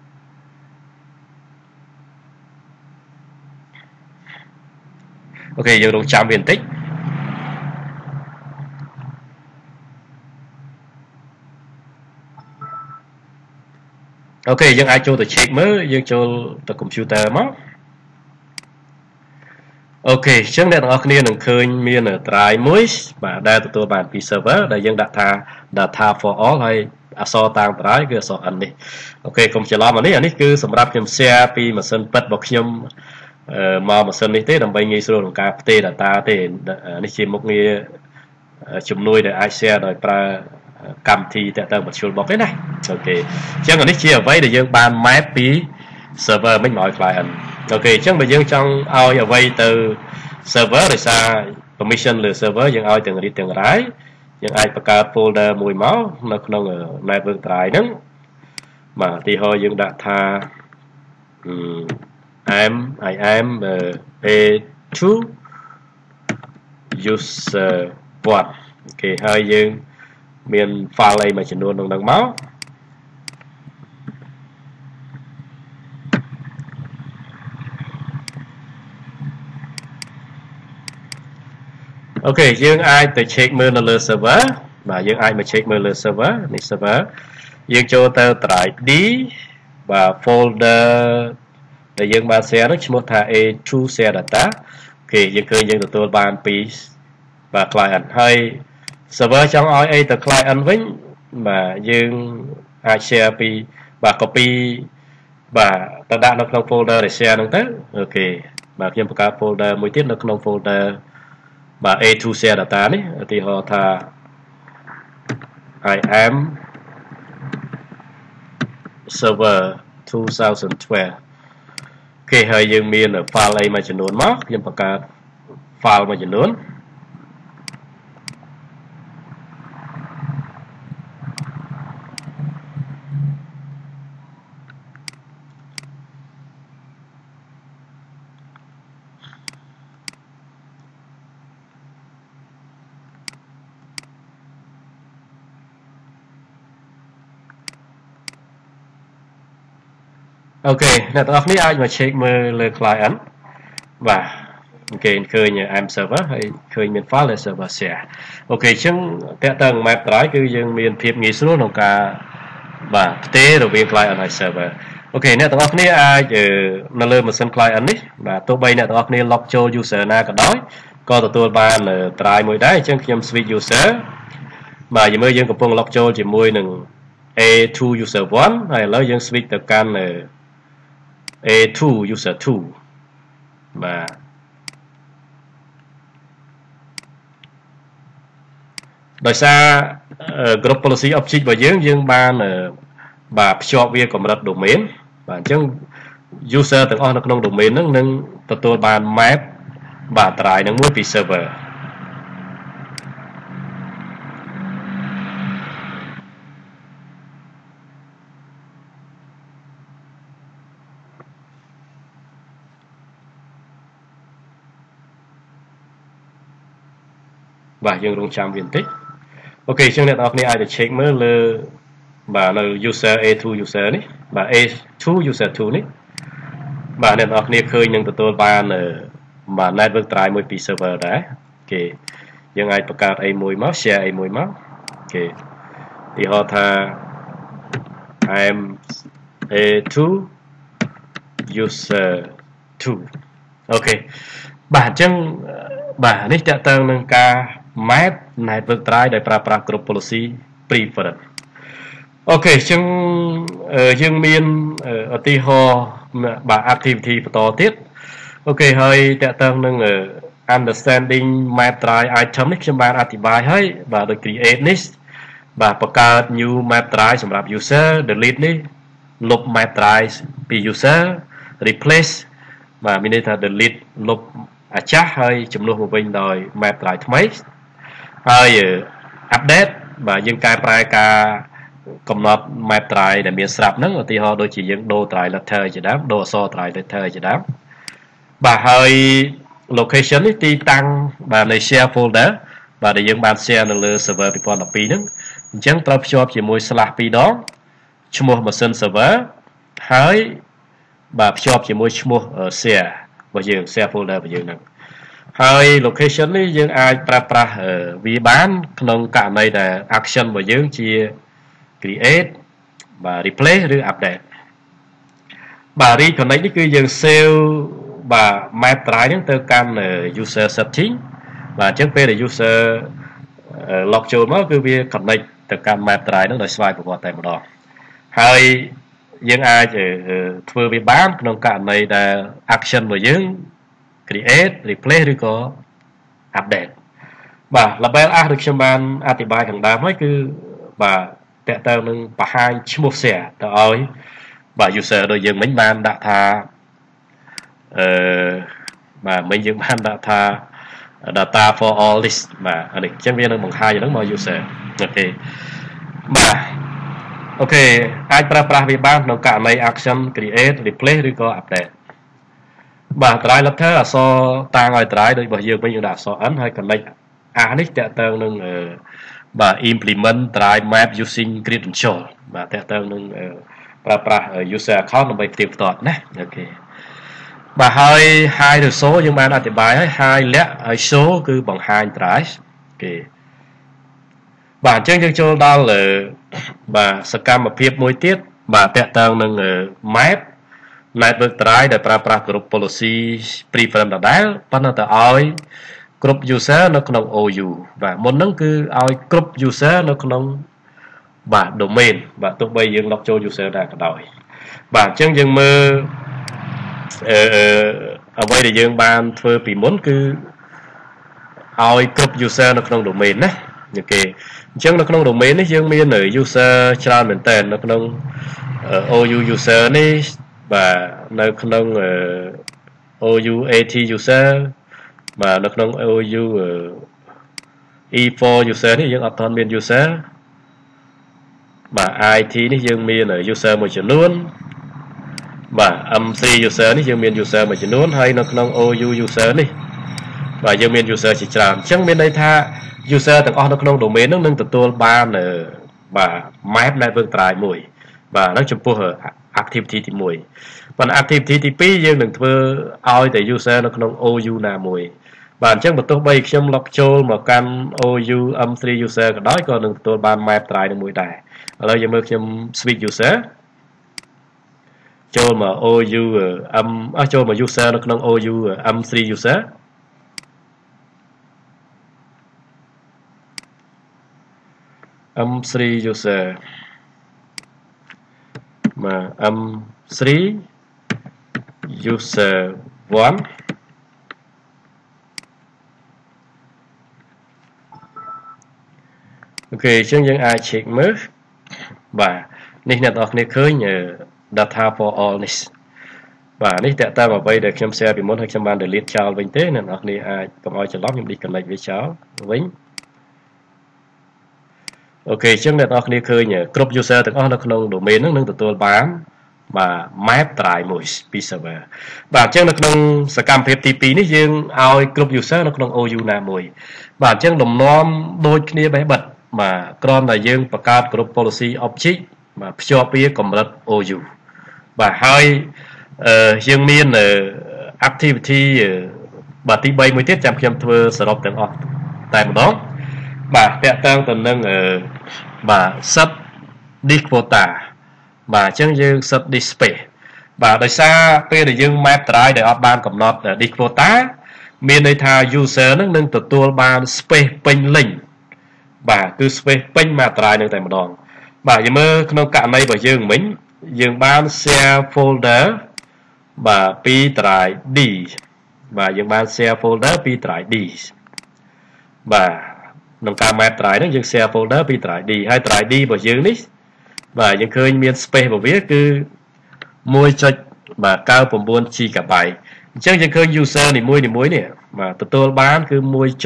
អូខេយើងរងចាំវាបន្តិចអូខេយើងអាចចូលទៅ check មើលយើងចូលទៅ computer មកអូខេអញ្ចឹងអ្នកទាំងអស់គ្នានឹងឃើញមាន drive មួយបាទដែលទទួលបានពី server ដែលយើងដាក់ថា data for all ហើយអក្សរតាម drive គឺអក្សរ N នេះអូខេកុំច្រឡំអានេះគឺសម្រាប់ខ្ញុំ share ពីម៉ាស៊ីនពិតរបស់ខ្ញុំមកម៉ាស៊ីននេះទេដើម្បីងាយស្រួលក្នុងការផ្ទេរ data ទេនេះជាមុខងារជំនួយដែលអាច share ដោយប្រើកម្មវិធីតាក់ទង virtual box ទេណាអូខេអញ្ចឹងអានេះជាអ្វីដែលយើងបាន map ពី server មិញមកឲ្យ client អូខេអញ្ចឹងបើយើងចង់ឲ្យអ្វីទៅ server ដោយសារ permission លើ server យើងឲ្យទាំង read ទាំង write យើងអាចបង្កើត folder មួយមកនៅក្នុង network drive ហ្នឹងបាទឧទាហរណ៍យើងដាក់ថា I am A2 user 1អូខេហើយយើងមាន file អីមួយចំនួនក្នុងហ្នឹងមកអូខេយើងអាចទៅ check មើលនៅលើ server បាទយើងអាចមក check មើលលើ server នេះ server យើងចូលទៅ drive D បាទ folder ដែលយើងបាន share នោះឈ្មោះថា A2 share data kì dương khơi dương tụi bàn pi và client hay server trong ai từ client vĩnh mà dương ai share pi và copy và ta đã nó trong folder để share nó tới ok và khi một folder mới tiết nó trong folder và A2 share data này thì họ thà I am server 2012 ok hơi dương miền ở file này mà chỉ nôn mất nhưng mà cả file mà chỉ nôn ok nè tao ní ai mà check mơ le client và ok khơi như em server hay khơi miền file là server share ok chứng cái tầng map trái cứ dương miền phiệp nghỉ xuống nó cả và tế rồi viên client hay server ok nè tao ní ai nó lên một sân client ní và tôi bay nè tao ní log cho user na cả đói có tôi ban là try mỗi đấy chứng nhầm switch user mà giờ mới dương có phong log cho chỉ môi nừng A2 user 1 hay là dương switch từ can là A2 user 2 vàដោយសារ group policy object របស់យើងបានបាទភ្ជាប់វាកម្រិត domain បាទអញ្ចឹង user ទាំងអស់នៅក្នុង domain ហ្នឹងនឹងទទួលបាន map បាទ try នឹងមួយពី server và dương rung chạm viên tích ok chương này tao ai để check mới là bà là user A2 user này bà A2 user 2 này bà nên tao khơi nhưng tôi ban mà network tryមួយពី server ដែរគេយើងអាចបង្កើតអីមួយមក share អីមួយមកគេទីហោថា I'm A2 user 2 ok បាទអញ្ចឹងបាទនេះតើតើនឹងការ map network try ដោយប្រើប្រាស់ group policy preference អូខេអញ្ចឹងយើងមានឧទាហរណ៍បាទ activity បន្តទៀតអូខេហើយតើតើនឹង understanding map try item នេះខ្ញុំបានអធិប្បាយហើយបាទដូច create នេះបាទបង្កើត new map try សម្រាប់ user delete នេះលុប map try ពី user replace បាទមានន័យថា delete លុបអាចាស់ហើយចំនួនមកវិញដោយ map try ថ្មីហើយ update បាទយើងកែប្រែការកំណត់ map try ដែលមានស្រាប់ហ្នឹងឧទាហរណ៍ដូចជាយើងដូរ try letter ជាដើមដូរអក្សរ try letter ជាដើមបាទហើយ location នេះទីតាំងបាទនៃ share folder បាទដែលយើងបាន share នៅលើ server 2012ហ្នឹងអញ្ចឹងត្រូវភ្ជាប់ជាមួយ /2 ដងឈ្មោះ machine server ហើយបាទភ្ជាប់ជាមួយឈ្មោះ share របស់យើង share folder របស់យើងហ្នឹងហើយ location នេះយើងអាចប្រើប្រាស់វាបានក្នុងករណីដែល action របស់យើងជា create បាទ replace ឬ update បាទ reconnect នេះគឺយើង save បាទ map try ហ្នឹងទៅកាន់ user setting បាទអញ្ចឹងពេលដែល user log ចូលមកគឺវា connect ទៅកាន់ map try ហ្នឹងដោយស្វ័យប្រវត្តិតែម្ដងហើយយើងអាចធ្វើវាបានក្នុងករណីដែល action របស់យើង create replace ឬក៏ update បាទ label as ដូចខ្ញុំបានអធិប្បាយខាងដើមហើយគឺបាទតើតើនឹងបង្ហាញឈ្មោះ share ទៅឲ្យបាទ user ដូចយើងមិញបានដាក់ថាបាទមិញយើងបានដាក់ថា data for all list បាទនេះអញ្ចឹងវានឹងបង្ហាញហ្នឹងមក user អូខេបាទអូខេអាចប្រើប្រាស់វាបានក្នុងករណី action create replace ឬក៏ update បាទ try letter អក្សរតាំងឲ្យ try ដូចរបស់យើងវិញយើងដាក់អក្សរ n ហើយ connect a នេះតើតើនឹងបាទ implement try map using credential បាទតើតើនឹងប្រើប្រាស់ user account ដើម្បីផ្ទៀងផ្ទាត់ណាអូខេបាទហើយ high ឬ show យើងបានអធិប្បាយហើយ high លាក់ហើយ show គឺបង្ហាញ try អូខេបាទអញ្ចឹងយើងចូលដល់បាទសកម្មភាពមួយទៀតបាទតើតើនឹង map network ត្រៃដែលប្រើប្រាស់គ្រប់ policy preference ដដែលប៉ុន្តែឲ្យគ្រប់ user នៅក្នុង OU បាទមុនហ្នឹងគឺឲ្យគ្រប់ user នៅក្នុងបាទ domain បាទទោះបីយើង log ចូល user ដែរក៏ដោយបាទអញ្ចឹងយើងមើលអ្វីដែលយើងបានធ្វើពីមុនគឺឲ្យគ្រប់ user នៅក្នុង domain ណាអូខេអញ្ចឹងនៅក្នុង domain នេះយើងមាន user ច្រើនមែនតើនៅក្នុង OU user នេះបាទនៅក្នុង OU AT user បាទនៅក្នុង OU E4 user នេះយើងអត់ទាន់មាន user បាទ IT នេះយើងមាន user មួយចំនួនបាទ MC user នេះយើងមាន user មួយចំនួនហើយនៅក្នុង OU user នេះបាទយើងមាន user ជាច្រើនអញ្ចឹងមានន័យថា user ទាំងអស់នៅក្នុង domain ហ្នឹងនឹងទទួលបានបាទ map network try មួយបាទហ្នឹងចំពោះ activity ទី1ប៉ុន្តែ activity ទី2យើងនឹងធ្វើឲ្យតែ user នៅក្នុង OU ណាមួយបាទអញ្ចឹងបើទោះបីខ្ញុំ log ចូលមកកាន់ OU M3 user ក៏ដោយក៏នឹងទទួលបាន map try នឹងមួយដែរឥឡូវយើងមើលខ្ញុំ switch user ចូលមក OU M ចូលមក user នៅក្នុង OU M3 user M3 user បាទ M3 user 1អូខេអញ្ចឹងយើងអាច check មើលបាទនេះអ្នកនរគ្នាឃើញ data for all នេះបាទនេះតើតាមអ្វីដែលខ្ញុំ share ពីមុនហើយខ្ញុំបាន delete ចោលវិញទេអ្នកនរគ្នាអាចកុំឲ្យច្រឡំខ្ញុំ disconnect វាចោលវិញអូខេអញ្ចឹងអ្នកនរគ្នាឃើញគ្រប់ user ទាំងអស់នៅក្នុង domain ហ្នឹងនឹងទទួលបានបាទ map try មួយពី server បាទអញ្ចឹងនៅក្នុងសកម្មភាពទី2នេះយើងឲ្យគ្រប់ user នៅក្នុង OU ណាមួយបាទអញ្ចឹងលំនាំដូចគ្នាបេះបិទបាទគ្រាន់តែយើងបង្កើតគ្រប់ policy object បាទភ្ជាប់វាកម្រិត OU បាទហើយយើងមាន activity បាទទី3មួយទៀតចាំខ្ញុំធ្វើសរុបទាំងអស់តែម្ដងបាទតាក់ទងទៅនឹងបាទ set disk quota បាទអញ្ចឹងយើង set disk space បាទដោយសារពេលដែលយើង map try ដែលអត់បានកំណត់ disk quota មានន័យថា user នឹងទទួលបាន space ពេញលេញបាទគឺ space ពេញ map try នឹងតែម្ដងបាទយើងមើលក្នុងករណីរបស់យើងមិញយើងបាន share folder បាទពី try D បាទយើងបាន share folder ពី try D បាទក្នុងការ map try ហ្នឹងយើង share folder ពី try D ហើយ try D របស់យើងនេះបាទយើងឃើញមាន space របស់វាគឺ1.99 GB អញ្ចឹងយើងឃើញ user នីមួយនេះបាទទទួលបានគឺ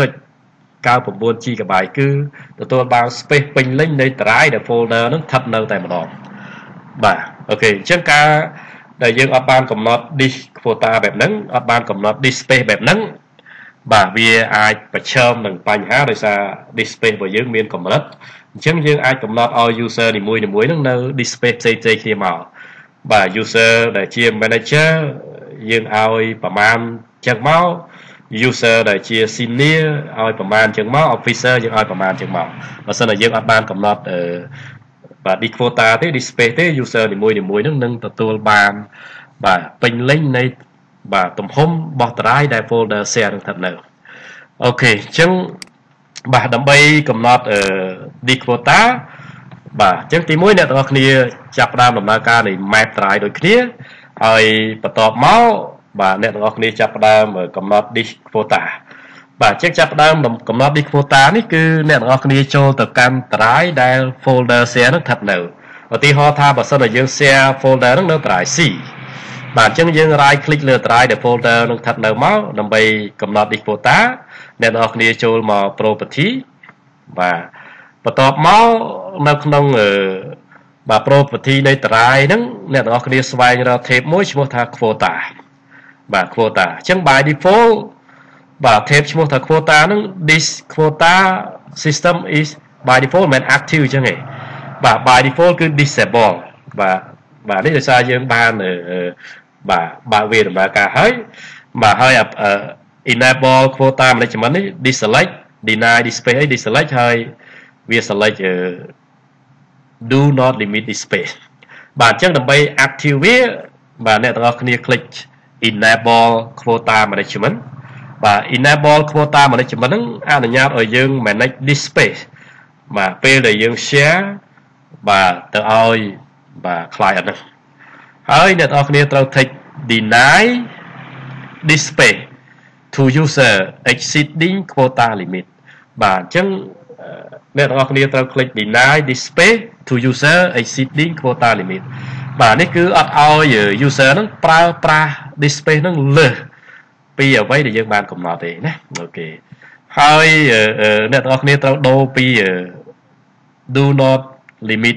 1.99 GB គឺទទួលបាន space ពេញលេញនៃ try ដែល folder ហ្នឹងស្ថិតនៅតែម្ដងបាទអូខេអញ្ចឹងការដែលយើងអត់បានកំណត់ disk quota បែបហ្នឹងអត់បានកំណត់ disk space បែបហ្នឹងបាទវាអាចប្រឈមនឹងបញ្ហាដោយសារ disk space របស់យើងមានកម្រិតអញ្ចឹងយើងអាចកំណត់ឲ្យ user នីមួយហ្នឹងនៅ disk space ផ្សេងៗគ្នាមកបាទ user ដែលជា manager យើងឲ្យប្រមាណចឹងមក user ដែលជា senior ឲ្យប្រមាណចឹងមក officer យើងឲ្យប្រមាណចឹងមកបើសិនតែយើងអត់បានកំណត់បាទ disk quota ទេ disk space ទេ user នីមួយហ្នឹងនឹងទទួលបានបាទពេញលេញនៃបាទទំហំបោះតរាយដែល folder share នឹងស្ថិតនៅអូខេអញ្ចឹងបាទដើម្បីកំណត់ disk quota បាទអញ្ចឹងទី1អ្នកទាំងអស់គ្នាចាប់ផ្ដើមដំណើរការនៃ map try ដូចគ្នាហើយបន្ទាប់មកបាទអ្នកទាំងអស់គ្នាចាប់ផ្ដើមកំណត់ disk quota បាទអញ្ចឹងចាប់ផ្ដើមកំណត់ disk quota នេះគឺអ្នកទាំងអស់គ្នាចូលទៅកាន់ try ដែល folder share នឹងស្ថិតនៅឧទាហរណ៍ថាបើសិនជាយើង share folder នឹងនៅ try C បាទអញ្ចឹងយើង right click លើ try ដែល folder នឹងស្ថិតនៅមកដើម្បីកំណត់ disk quota អ្នកទាំងអស់គ្នាចូលមក property បាទបន្ទាប់មកនៅក្នុងបាទ property នៃ try ហ្នឹងអ្នកទាំងអស់គ្នាស្វែងរក tab មួយឈ្មោះថា quota បាទ quota អញ្ចឹង by default បាទ tab ឈ្មោះថា quota ហ្នឹង this quota system is by default មិន active អញ្ចឹងទេបាទ by default គឺ disable បាទនេះដោយសារយើងបានបាទបើកវាដំណើរការហើយបាទហើយ enable quota management នេះ deselect deny display អី deselect ហើយវា select do not limit this space បាទអញ្ចឹងដើម្បី active វាបាទអ្នកទាំងអស់គ្នា click enable quota management បាទ enable quota management ហ្នឹងអនុញ្ញាតឲ្យយើង manage disk space បាទពេលដែលយើង share បាទទៅឲ្យបាទ client ហ្នឹងហើយអ្នកទាំងអស់គ្នាត្រូវ take deny disk space to user exceeding quota limit បាទអញ្ចឹងអ្នកទាំងអស់គ្នាត្រូវ click deny disk space to user exceeding quota limit បាទនេះគឺអត់ឲ្យ user ហ្នឹងប្រើប្រាស់ disk space ហ្នឹងលើសពីអ្វីដែលយើងបានកំណត់ទេណាអូខេហើយអ្នកទាំងអស់គ្នាត្រូវដូរពី do not limit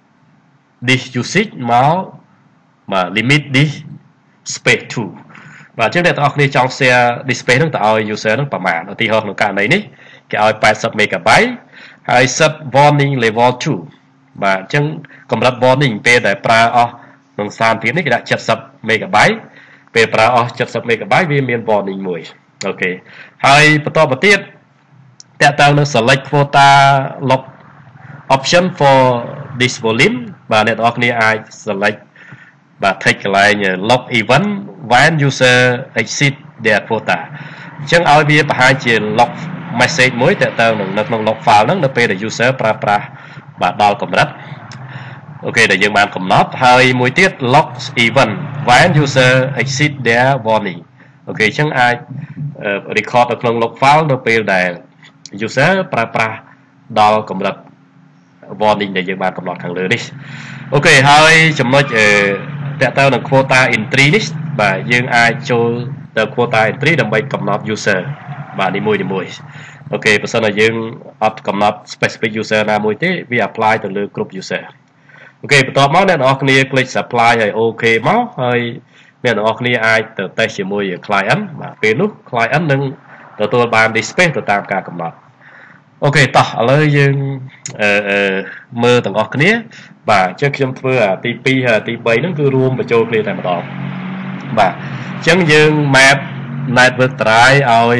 this usage មកបាទ limit this space to បាទអញ្ចឹងអ្នកទាំងអស់គ្នាចង់ share this space ហ្នឹងទៅឲ្យ user ហ្នឹងប្រមាណឧទាហរណ៍ក្នុងករណីនេះគេឲ្យ80 MB ហើយ set warning level 2បាទអញ្ចឹងកម្រិត warning ពេលដែលប្រើអស់ក្នុងសារភាពនេះគេដាក់70 MB ពេលប្រើអស់70 MB វាមាន warning មួយអូខេហើយបន្តមកទៀតតើតើនៅ select quota lock option for this volume បាទអ្នកទាំងអស់គ្នាអាច select បាទ take កន្លែង lock event when user exceed their quota អញ្ចឹងឲ្យវាបង្ហាញជា lock message មួយតើតើនៅក្នុង log file ហ្នឹងនៅពេលដែល user ប្រើប្រាស់បាទដល់កម្រិតអូខេដែលយើងបានកំណត់ហើយមួយទៀត log event when user exceed their warning អូខេអញ្ចឹងអាច record នៅក្នុង log file នៅពេលដែល user ប្រើប្រាស់ដល់កម្រិត warning ដែលយើងបានកំណត់ខាងលើនេះអូខេហើយចំណុចតើតើនឹង quota entry នេះបាទយើងអាចចូលទៅ quota entry ដើម្បីកំណត់ user បាទនីមួយអូខេបើសិនតែយើងអត់កំណត់ specific user ណាមួយទេវា apply ទៅលើគ្រប់ user អូខេបន្ទាប់មកអ្នកនរគ្នា click supply ឲ្យ OK មកហើយអ្នកនរគ្នាអាចទៅ test ជាមួយ client បាទពេលនោះ client នឹងទទួលបាន space ទៅតាមការកំណត់អូខេតោះឥឡូវយើងមើលទាំងអស់គ្នាបាទអញ្ចឹងខ្ញុំធ្វើអាទី2ហើយអាទី3ហ្នឹងគឺរួមបញ្ចូលគ្នាតែម្ដងបាទអញ្ចឹងយើង map network try ឲ្យ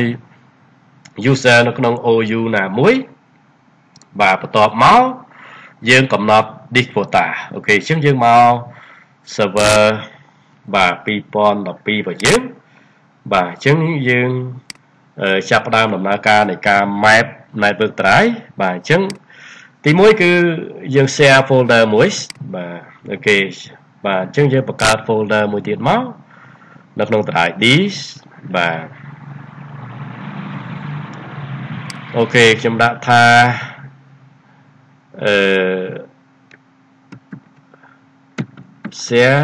user នៅក្នុង OU ណាមួយបាទបន្ទាប់មកយើងកំណត់ disk quota អូខេអញ្ចឹងយើងមក server បាទ2012របស់យើងបាទអញ្ចឹងយើងចាប់ផ្ដើមដំណើរការនៃការ map network try បាទអញ្ចឹងទី1គឺយើង share folder មួយបាទអូខេបាទអញ្ចឹងយើងបង្កើត folder មួយទៀតមកនៅក្នុង drive disk បាទអូខេខ្ញុំដាក់ថាshare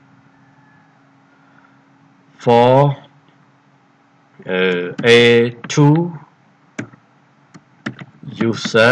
for A2 user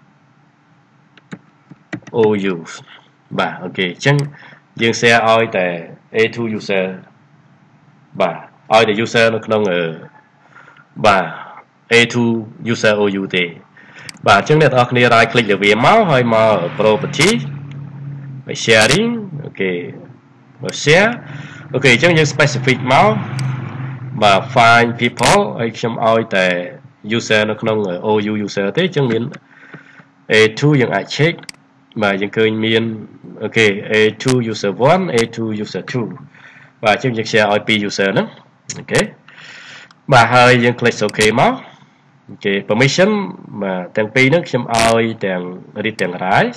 OU បាទអូខេអញ្ចឹងយើង share ឲ្យតែ A2 user បាទឲ្យតែ user នៅក្នុងបាទ A2 user OU ទេបាទអញ្ចឹងអ្នកទាំងអស់គ្នា right click លើវាមកហើយមក property sharing អូខេមក share អូខេអញ្ចឹងយើង specific មកបាទ find people ហើយខ្ញុំឲ្យតែ user នៅក្នុង OU user ទេអញ្ចឹងមាន A2 យើងអាច check បាទយើងឃើញមានអូខេ A2 user 1 A2 user 2បាទអញ្ចឹងយើង share ឲ្យពី user ហ្នឹងអូខេបាទហើយយើង click OK មកអូខេ permission បាទទាំងពីរហ្នឹងខ្ញុំឲ្យទាំង read ទាំង write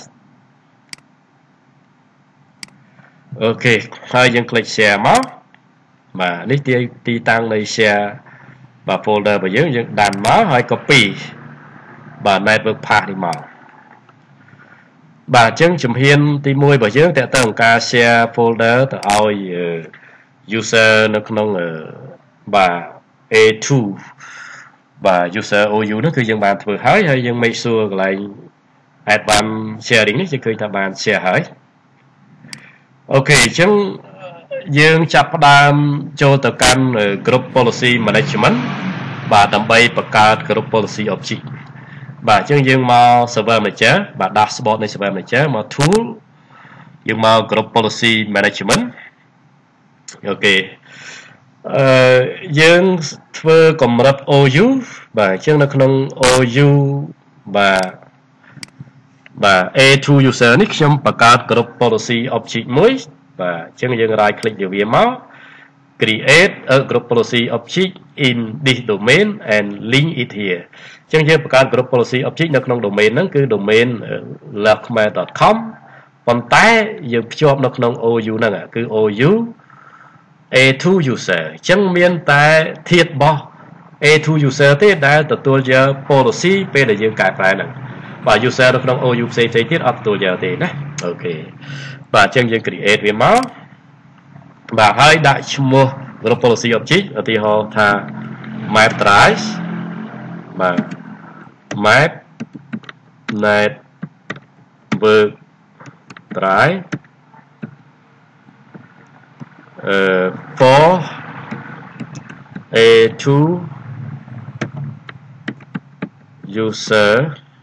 អូខេហើយយើង click share មកបាទនេះទីតាំងនៃ share បាទ folder របស់យើងដានមកហើយ copy បាទ network path នេះមកបាទអញ្ចឹងជំហានទី1របស់យើងតើតើអង្គការ share folder ទៅឲ្យ user នៅក្នុងបាទ A2 បាទ user OU នោះគឺយើងបានធ្វើហើយយើង make sure កន្លែង advanced sharing នេះយើងឃើញថាបាន share ហើយអូខេអញ្ចឹងយើងចាប់ផ្ដើមចូលទៅកាន់ group policy management បាទដើម្បីបង្កើត group policy object បាទអញ្ចឹងយើងមក server manager បាទ dashboard នៃ server manager មក tool យើងមក group policy management អូខេយើងធ្វើកម្រិត OU បាទអញ្ចឹងនៅក្នុង OU បាទ A2 user នេះខ្ញុំបង្កើត group policy object មួយ ប và chân dương right click điều viên máu create a group policy object in this domain and link it here chân dươngประกาศ group policy object នៅក្នុង domain ហ្នឹងគឺ domain lakme.com ប៉ុន្តែយើងភ្ជាប់នៅក្នុង OU ហ្នឹងគឺ OU A2 user អញ្ចឹងមានតែធាតុរបស់ A2 user ទេដែលទទួលយក policy ពេលដែលយើងកែប្រែហ្នឹងបាទ user នៅក្នុង OU ផ្សេងៗទៀតអត់ទទួលយកទេណាអូខេបាទអញ្ចឹងយើង create វាមកបាទហើយដាក់ឈ្មោះ group policy object ឧទាហរណ៍ថា map trace បាទ map network trace for A2 user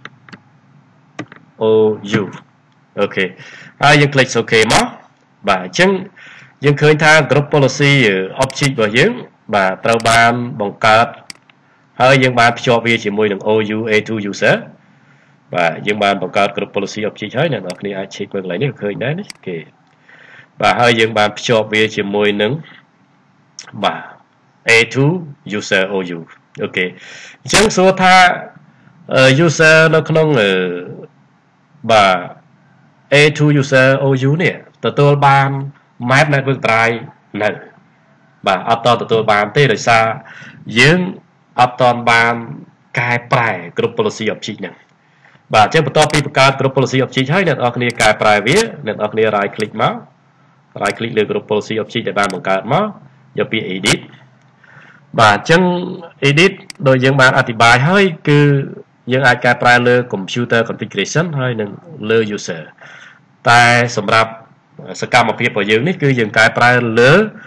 OU អូខេហើយយើង click OK មកបាទអញ្ចឹងយើងឃើញថា group policy object របស់យើងបាទត្រូវបានបង្កើតហើយយើងបានភ្ជាប់វាជាមួយនឹង OU A2 user បាទយើងបានបង្កើត group policy object ហើយអ្នកនរគ្នាអាច check មើលកន្លែងនេះឃើញដែរនេះគេបាទហើយយើងបានភ្ជាប់វាជាមួយនឹងបាទ A2 user OU អូខេអញ្ចឹងសួរថា user នៅក្នុងបាទ A2 user OU នេះទទួលបាន map network drive នៅបាទអត់តទទួលបានទេដោយសារយើងអត់តបានកែប្រែ group policy object ហ្នឹងបាទអញ្ចឹងបន្ទាប់ពីបង្កើត group policy object ហើយអ្នកនរគ្នាកែប្រែវាអ្នកនរគ្នា right click មក right click លើ group policy object ដែលបានបង្កើតមកយកពាក្យ edit បាទអញ្ចឹង edit ដោយយើងបានអធិប្បាយហើយគឺយើងអាចកែប្រែលើ computer configuration ហើយនឹងលើ user តែសម្រាប់សកម្មភាពរបស់យើងនេះគឺយើងកែប្រែលើ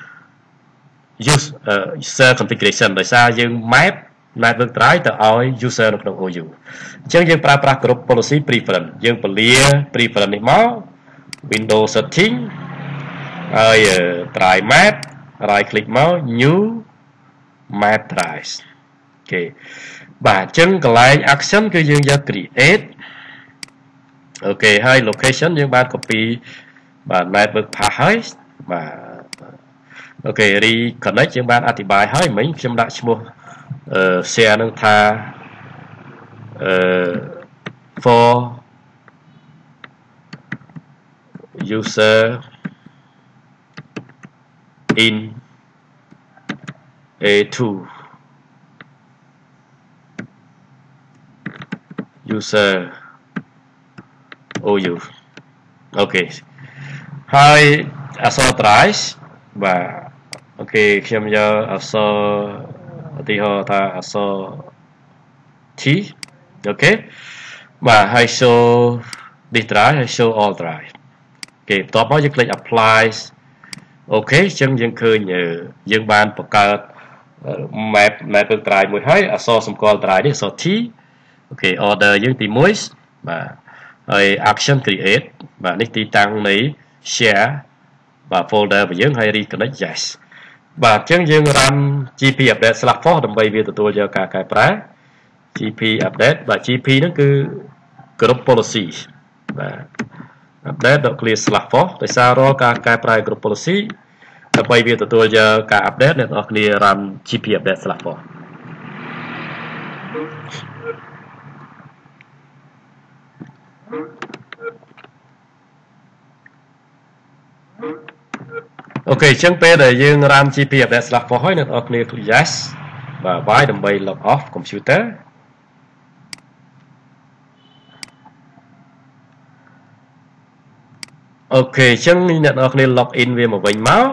user configuration ដោយសារយើង map network drive ទៅឲ្យ user នៅក្នុង OU អញ្ចឹងយើងប្រើប្រាស់ group policy preference យើងពលា preference នេះមក Windows setting ហើយ drive map right click មក new map drive អូខេបាទអញ្ចឹងកន្លែង action គឺយើងយក create អូខេហើយ location យើងបាន copy បាទ network path ហើយបាទអូខេ reconnect យើងបានអធិប្បាយហើយមិញខ្ញុំដាក់ឈ្មោះshare នឹងថាfor user in A2 user OU អូខេហើយអក្សរ trace បាទអូខេខ្ញុំយកអក្សរឧទាហរណ៍ថាអក្សរ T អូខេបាទហើយ show this drive ហើយ show all drive អូខេបន្ទាប់មកយើង click apply អូខេអញ្ចឹងយើងឃើញយើងបានបង្កើត map network drive មួយហើយអក្សរសម្គាល់ drive នេះអក្សរ T អូខេ order យើងទី1បាទហើយ action create បាទនេះទីតាំងនៃ share បាទ folder របស់យើងហើយ reconnect yes បាទអញ្ចឹងយើង run gp update/force ដើម្បីវាទទួលយកការកែប្រែ gp update បាទ gp ហ្នឹងគឺ group policy បាទ update.clear/force ដោយសាររាល់ការកែប្រែ group policy ដើម្បីវាទទួលយកការ update អ្នកនរគ្នា run gp update/forceអូខេអញ្ចឹងពេលដែលយើង run gp update/force ហើយអ្នកនរគ្នា click yes បាទ y ដើម្បី log off computer អូខេអញ្ចឹងអ្នកនរគ្នា log in វាមកវិញមក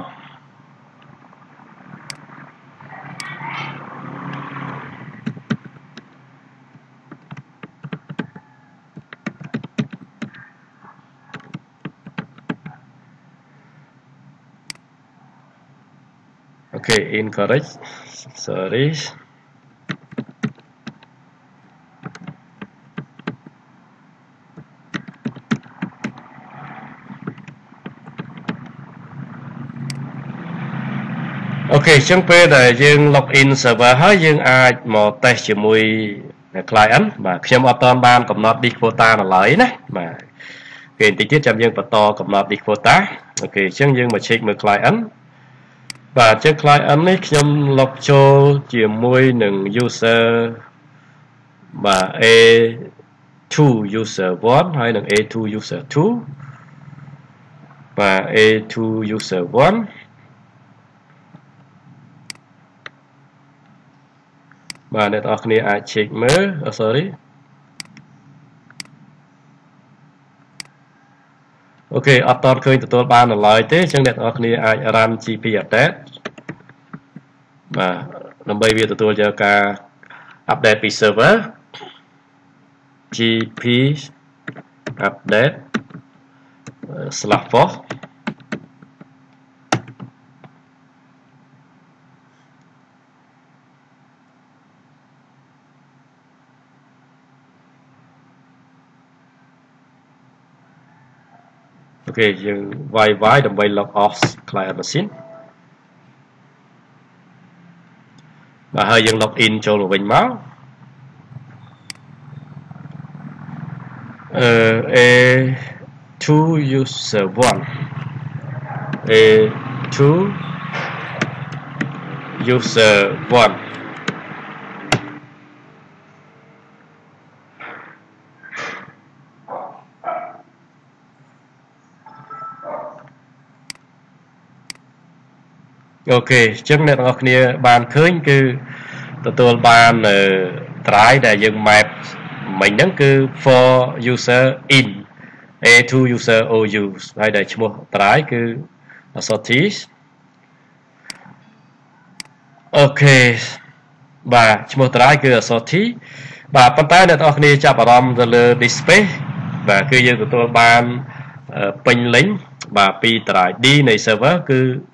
អូខេ incorrect sorryអូខេអញ្ចឹងពេលដែលយើង log in server ហើយយើងអាចមក test ជាមួយ client បាទខ្ញុំអត់ទាន់បានកំណត់ disk quota នៅឡើយណាបាទតិចទៀតចាំយើងបន្តកំណត់ disk quota អូខេអញ្ចឹងយើងមក check មើល client បាទអញ្ចឹង client នេះខ្ញុំលុបចូលជាមួយនឹង user បាទ A2 user 1 ហើយនឹង A2 user 2 បាទ A2 user 1 បាទអ្នកទាំងអស់គ្នាអាច check មើល sorry អូខេអត់តឃើញទទួលបាននៅឡើយទេអញ្ចឹងអ្នកទាំងអស់គ្នាអាច run GP update បាទដើម្បីវាទទួលយកការ update ពី server GP update /forceអូខេយើង YY ដើម្បី log off client machine បាទហើយយើង log in ចូលមកវិញមកA2 user 1 A2 user 1 អូខេអញ្ចឹងអ្នកទាំងអស់គ្នាបានឃើញគឺទទួលបាន try ដែលយើង map មិញហ្នឹងគឺ for user in A2 user OU ហើយដែលឈ្មោះ try គឺ assortees អូខេបាទឈ្មោះ try គឺ assortee បាទប៉ុន្តែអ្នកទាំងអស់គ្នាចាប់អារម្មណ៍ទៅលើ display បាទគឺយើងទទួលបានពេញលេញបាទពី try D នៃ server គឺ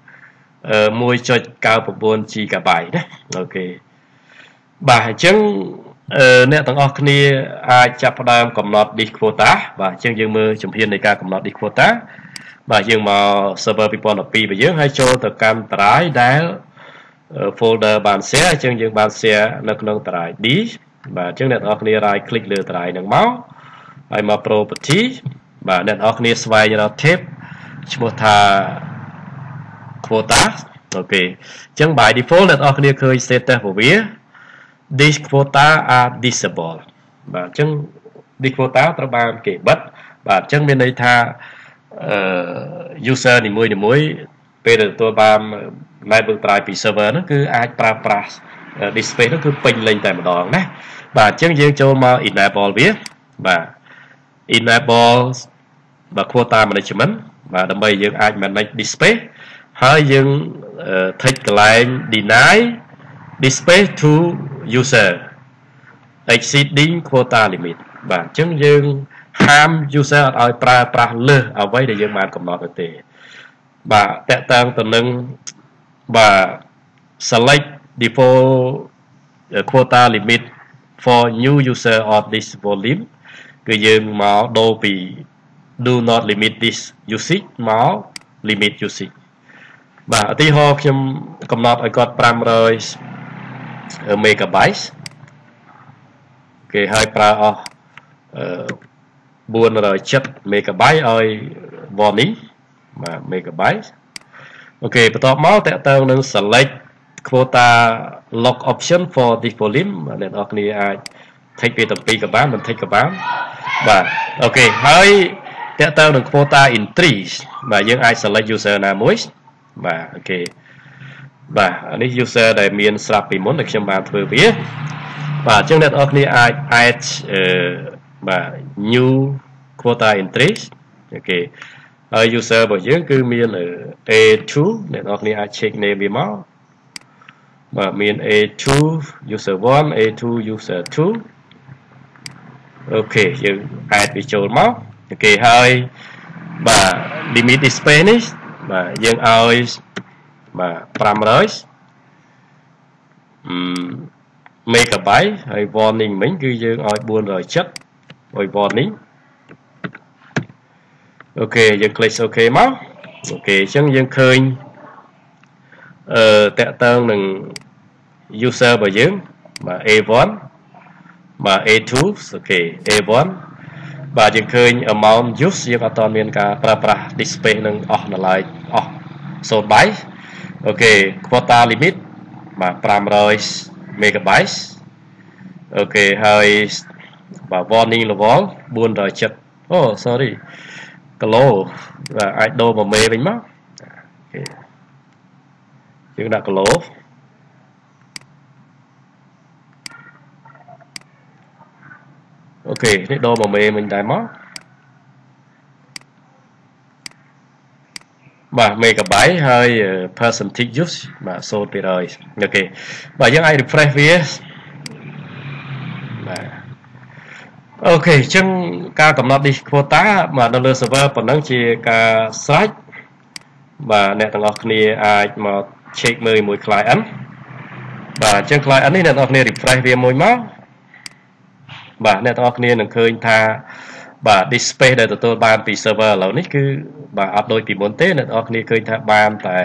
1.99 GB ណាអូខេបាទអញ្ចឹងអ្នកទាំងអស់គ្នាអាចចាប់ផ្ដើមកំណត់ disk quota បាទអញ្ចឹងយើងមើលជំហាននៃការកំណត់ disk quota បាទយើងមក server 2012របស់យើងហើយចូលទៅកាន់ drive ដែល folder បាន share អញ្ចឹងយើងបាន share នៅក្នុង drive D បាទអញ្ចឹងអ្នកទាំងអស់គ្នា right click លើ drive ហ្នឹងមកហើយមក property បាទអ្នកទាំងអស់គ្នាស្វែងរក tab ឈ្មោះថា quota អូខេអញ្ចឹង by default អ្នកទាំងអស់គ្នាឃើញ status របស់វា disk quota are disable បាទអញ្ចឹង disk quota ត្រូវបានគេបិទបាទអញ្ចឹងមានន័យថា user នីមួយៗពេលទទួលបាន network drive ពី server ហ្នឹងគឺអាចប្រើប្រាស់ display ហ្នឹងគឺពេញលេញតែម្ដងណាបាទអញ្ចឹងយើងចូលមក enable វាបាទ enable បាទ quota management បាទដើម្បីយើងអាច manage display ហើយយើង take កន្លែង deny display to user exceeding quota limit បាទអញ្ចឹងយើងហាម user អត់ឲ្យប្រើប្រាស់លើសអ្វីដែលយើងបានកំណត់ទេបាទតកតងទៅនឹងបាទ select default quota limit for new user of this volume គឺយើងមកដូរពី do not limit this usage មក limit usage បាទឧទាហរណ៍ខ្ញុំកំណត់ឲ្យគាត់500 megabytes គេឲ្យប្រើអស់470 megabyte ឲ្យ warning បាទ megabyte អូខេបន្ទាប់មកតកតងនឹង select quota lock option for this volume អ្នកនរគ្នាអាច take ពីទាំងពីរក៏បានមិន take ក៏បានបាទអូខេហើយតកតងនឹង quota increase បាទយើងអាច select user ណាមួយបាទអូខេបាទនេះ user ដែលមានស្រាប់ពីមុនដែលខ្ញុំបានធ្វើវាបាទអញ្ចឹងអ្នកនរគ្នាអាច add បាទ new quota increase អូខេហើយ user របស់យើងគឺមាន A2 អ្នកនរគ្នាអាច check name វាមកបាទមាន A2 user 1 A2 user 2អូខេយើង add វាចូលមកអូខេហើយបាទ limit display នេះបាទយើងឲ្យបាទ500 megabyte ហើយ warning មិញគឺយើងឲ្យ470ឲ្យ warning អូខេយើង click OK មកអូខេអញ្ចឹងយើងឃើញតកតងនឹង user របស់យើងបាទ A1 បាទ A2 អូខេ A1 បាទយើងឃើញ amount use យើងអត់ទាន់មានការប្រើប្រាស់ display នឹងអស់នៅឡើយអស់0បាយអូខេ quota limit បាទ500 megabytes អូខេហើយបាទ warning level 470អូ sorry គីឡូបាទអាចដូរមកមេវិញមកអូខេយើងដាក់គីឡូអូខេនេះដូរមកមេវិញដែរមកបាទ megabyte ហើយ percentage use បាទ0%អូខេបាទយើងអាច refresh វាបាទអូខេអញ្ចឹងការកំណត់ disk quota បាទនៅលើ server ប៉ុណ្ណឹងជាការស្រេចបាទអ្នកទាំងអស់គ្នាអាចមក check មើលមួយ client បាទអញ្ចឹង client នេះអ្នកទាំងអស់គ្នា refresh វាមួយមកបាទអ្នកទាំងអស់គ្នានឹងឃើញថាបាទ disk space ដែលទទួលបានពី server ឥឡូវនេះគឺបាទអត់ដូចពីមុនទេអ្នកទាំងអស់គ្នាឃើញថាបានតែ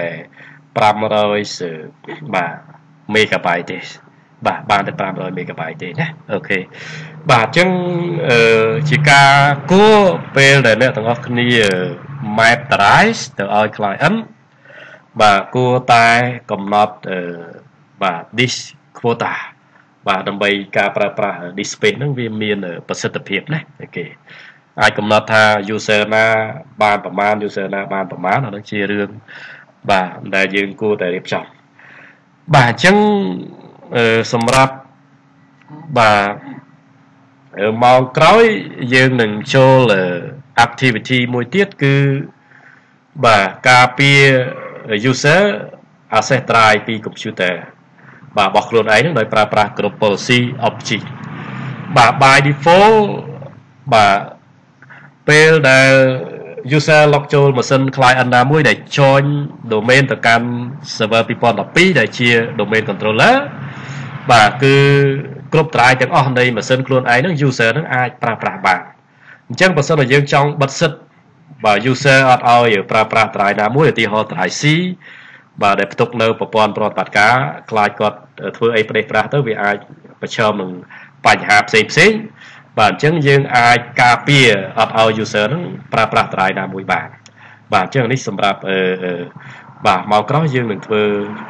500បាទ megabyte ទេបាទបានតែ500 megabyte ទេណាអូខេបាទអញ្ចឹងជាការគួរពេលដែលអ្នកទាំងអស់គ្នា map drive ទៅឲ្យ client បាទគួរតែកំណត់បាទ disk quota បាទដើម្បីការប្រើប្រាស់ display ហ្នឹងវាមានប្រសិទ្ធភាពណាអូខេអាចកំណត់ថា user ណាបានប្រមាណ user ណាបានប្រមាណអានោះជារឿងបាទដែលយើងគួរតែរៀបចំបាទអញ្ចឹងសម្រាប់បាទម៉ោងក្រោយយើងនឹងចូល activity មួយទៀតគឺបាទការពារ user access drive ពី computer បាទរបស់ខ្លួនឯងនឹងដោយប្រើប្រាស់ group policy object បាទ by default បាទពេលដែល user log ចូលម៉ាស៊ីន client ណាមួយដែល join domain ទៅកាន់ server 2012ដែលជា domain controller បាទគឺគ្រប់ drive ទាំងអស់នៃម៉ាស៊ីនខ្លួនឯងហ្នឹង user ហ្នឹងអាចប្រើប្រាស់បានអញ្ចឹងបើសិនជាយើងចង់បិទសិទ្ធបាទ user អត់ឲ្យប្រើប្រាស់ drive ណាមួយឧទាហរណ៍ drive C បាទដែលផ្ទុកនៅប្រព័ន្ធប្រតិបត្តិការខ្លាចគាត់ធ្វើអីផ្ដេសផ្ដាស់ទៅវាអាចប្រឈមនឹងបញ្ហាផ្សេងបាទអញ្ចឹងយើងអាចការពារអត់ឲ្យ user ហ្នឹងប្រើប្រាស់ drive ណាមួយបានបាទអញ្ចឹងនេះសម្រាប់បាទមកក្រោយយើងនឹងធ្វើ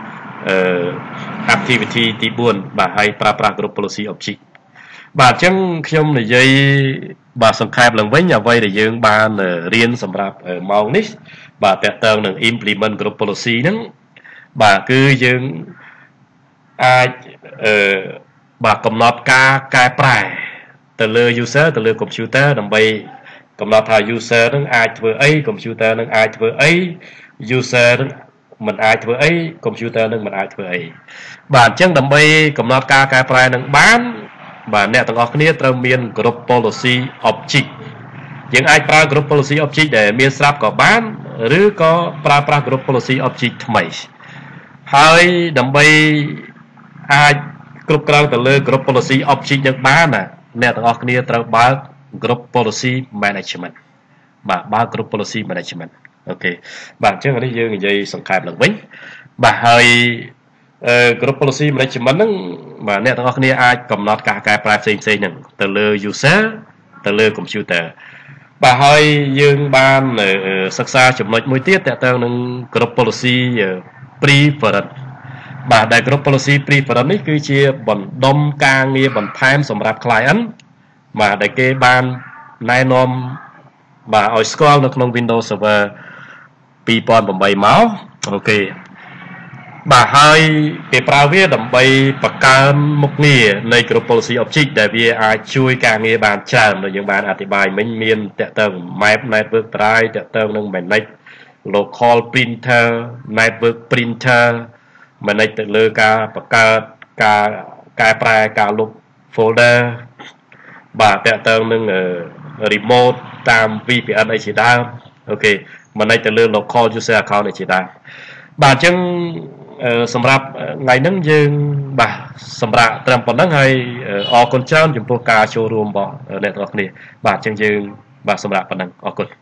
activity ទី4បាទហើយប្រើប្រាស់ group policy object បាទអញ្ចឹងខ្ញុំនិយាយបាទសង្ខេបឡើងវិញអ្វីដែលយើងបានរៀនសម្រាប់ម៉ោងនេះបាទតើតើនឹង implement group policy ហ្នឹងបាទគឺយើងអាចបាទកំណត់ការកែប្រែទៅលើ user ទៅលើ computer ដើម្បីកំណត់ថា user នឹងអាចធ្វើអី computer នឹងអាចធ្វើអី user នឹងមិនអាចធ្វើអី computer នឹងមិនអាចធ្វើអីបាទអញ្ចឹងដើម្បីកំណត់ការកែប្រែនឹងបានបាទអ្នកទាំងអស់គ្នាត្រូវមាន group policy object យើងអាចប្រើ group policy object ដែលមានស្រាប់ក៏បានឬក៏ប្រើប្រាស់ group policy object ថ្មីហើយដើម្បីអាចគ្រប់គ្រងទៅលើ group policy object នឹងបានអ្នកទាំងអស់គ្នាត្រូវបើក group policy management បាទបើក group policy management អូខេបាទអញ្ចឹងនេះយើងនិយាយសង្ខេបឡើងវិញបាទហើយ group policy management ហ្នឹងបាទអ្នកទាំងអស់គ្នាអាចកំណត់ការកែប្រែផ្សេងៗហ្នឹងទៅលើ user ទៅលើ computer បាទហើយយើងបានសិក្សាចំណុចមួយទៀតតើតើនឹង group policy preference បាទដែល group policy preference នេះគឺជាបណ្ដុំការងារបន្ថែមសម្រាប់ client បាទដែលគេបានណែនាំបាទឲ្យស្គាល់នៅក្នុង Windows Server 2008មកអូខេបាទហើយគេប្រើវាដើម្បីបង្កើនមុខងារនៃ group policy object ដែលវាអាចជួយការងារបានច្រើនដូចយើងបានអធិប្បាយមិញមានតើតើ map network drive តើតើនឹង manage local printer network printer manage ទៅលើការបង្កើតការកែប្រែការលុប folder បាទតើតើនឹង remote តាម VPN អីជាដើមអូខេmanage ទៅលើ local user account អីជាដើមបាទអញ្ចឹងសម្រាប់ថ្ងៃហ្នឹងយើងបាទសម្រាប់ត្រឹមប៉ុណ្ណឹងហើយអរគុណច្រើនចំពោះការចូលរួមរបស់អ្នកទាំងអស់គ្នាបាទអញ្ចឹងយើងបាទសម្រាប់ប៉ុណ្ណឹងអរគុណ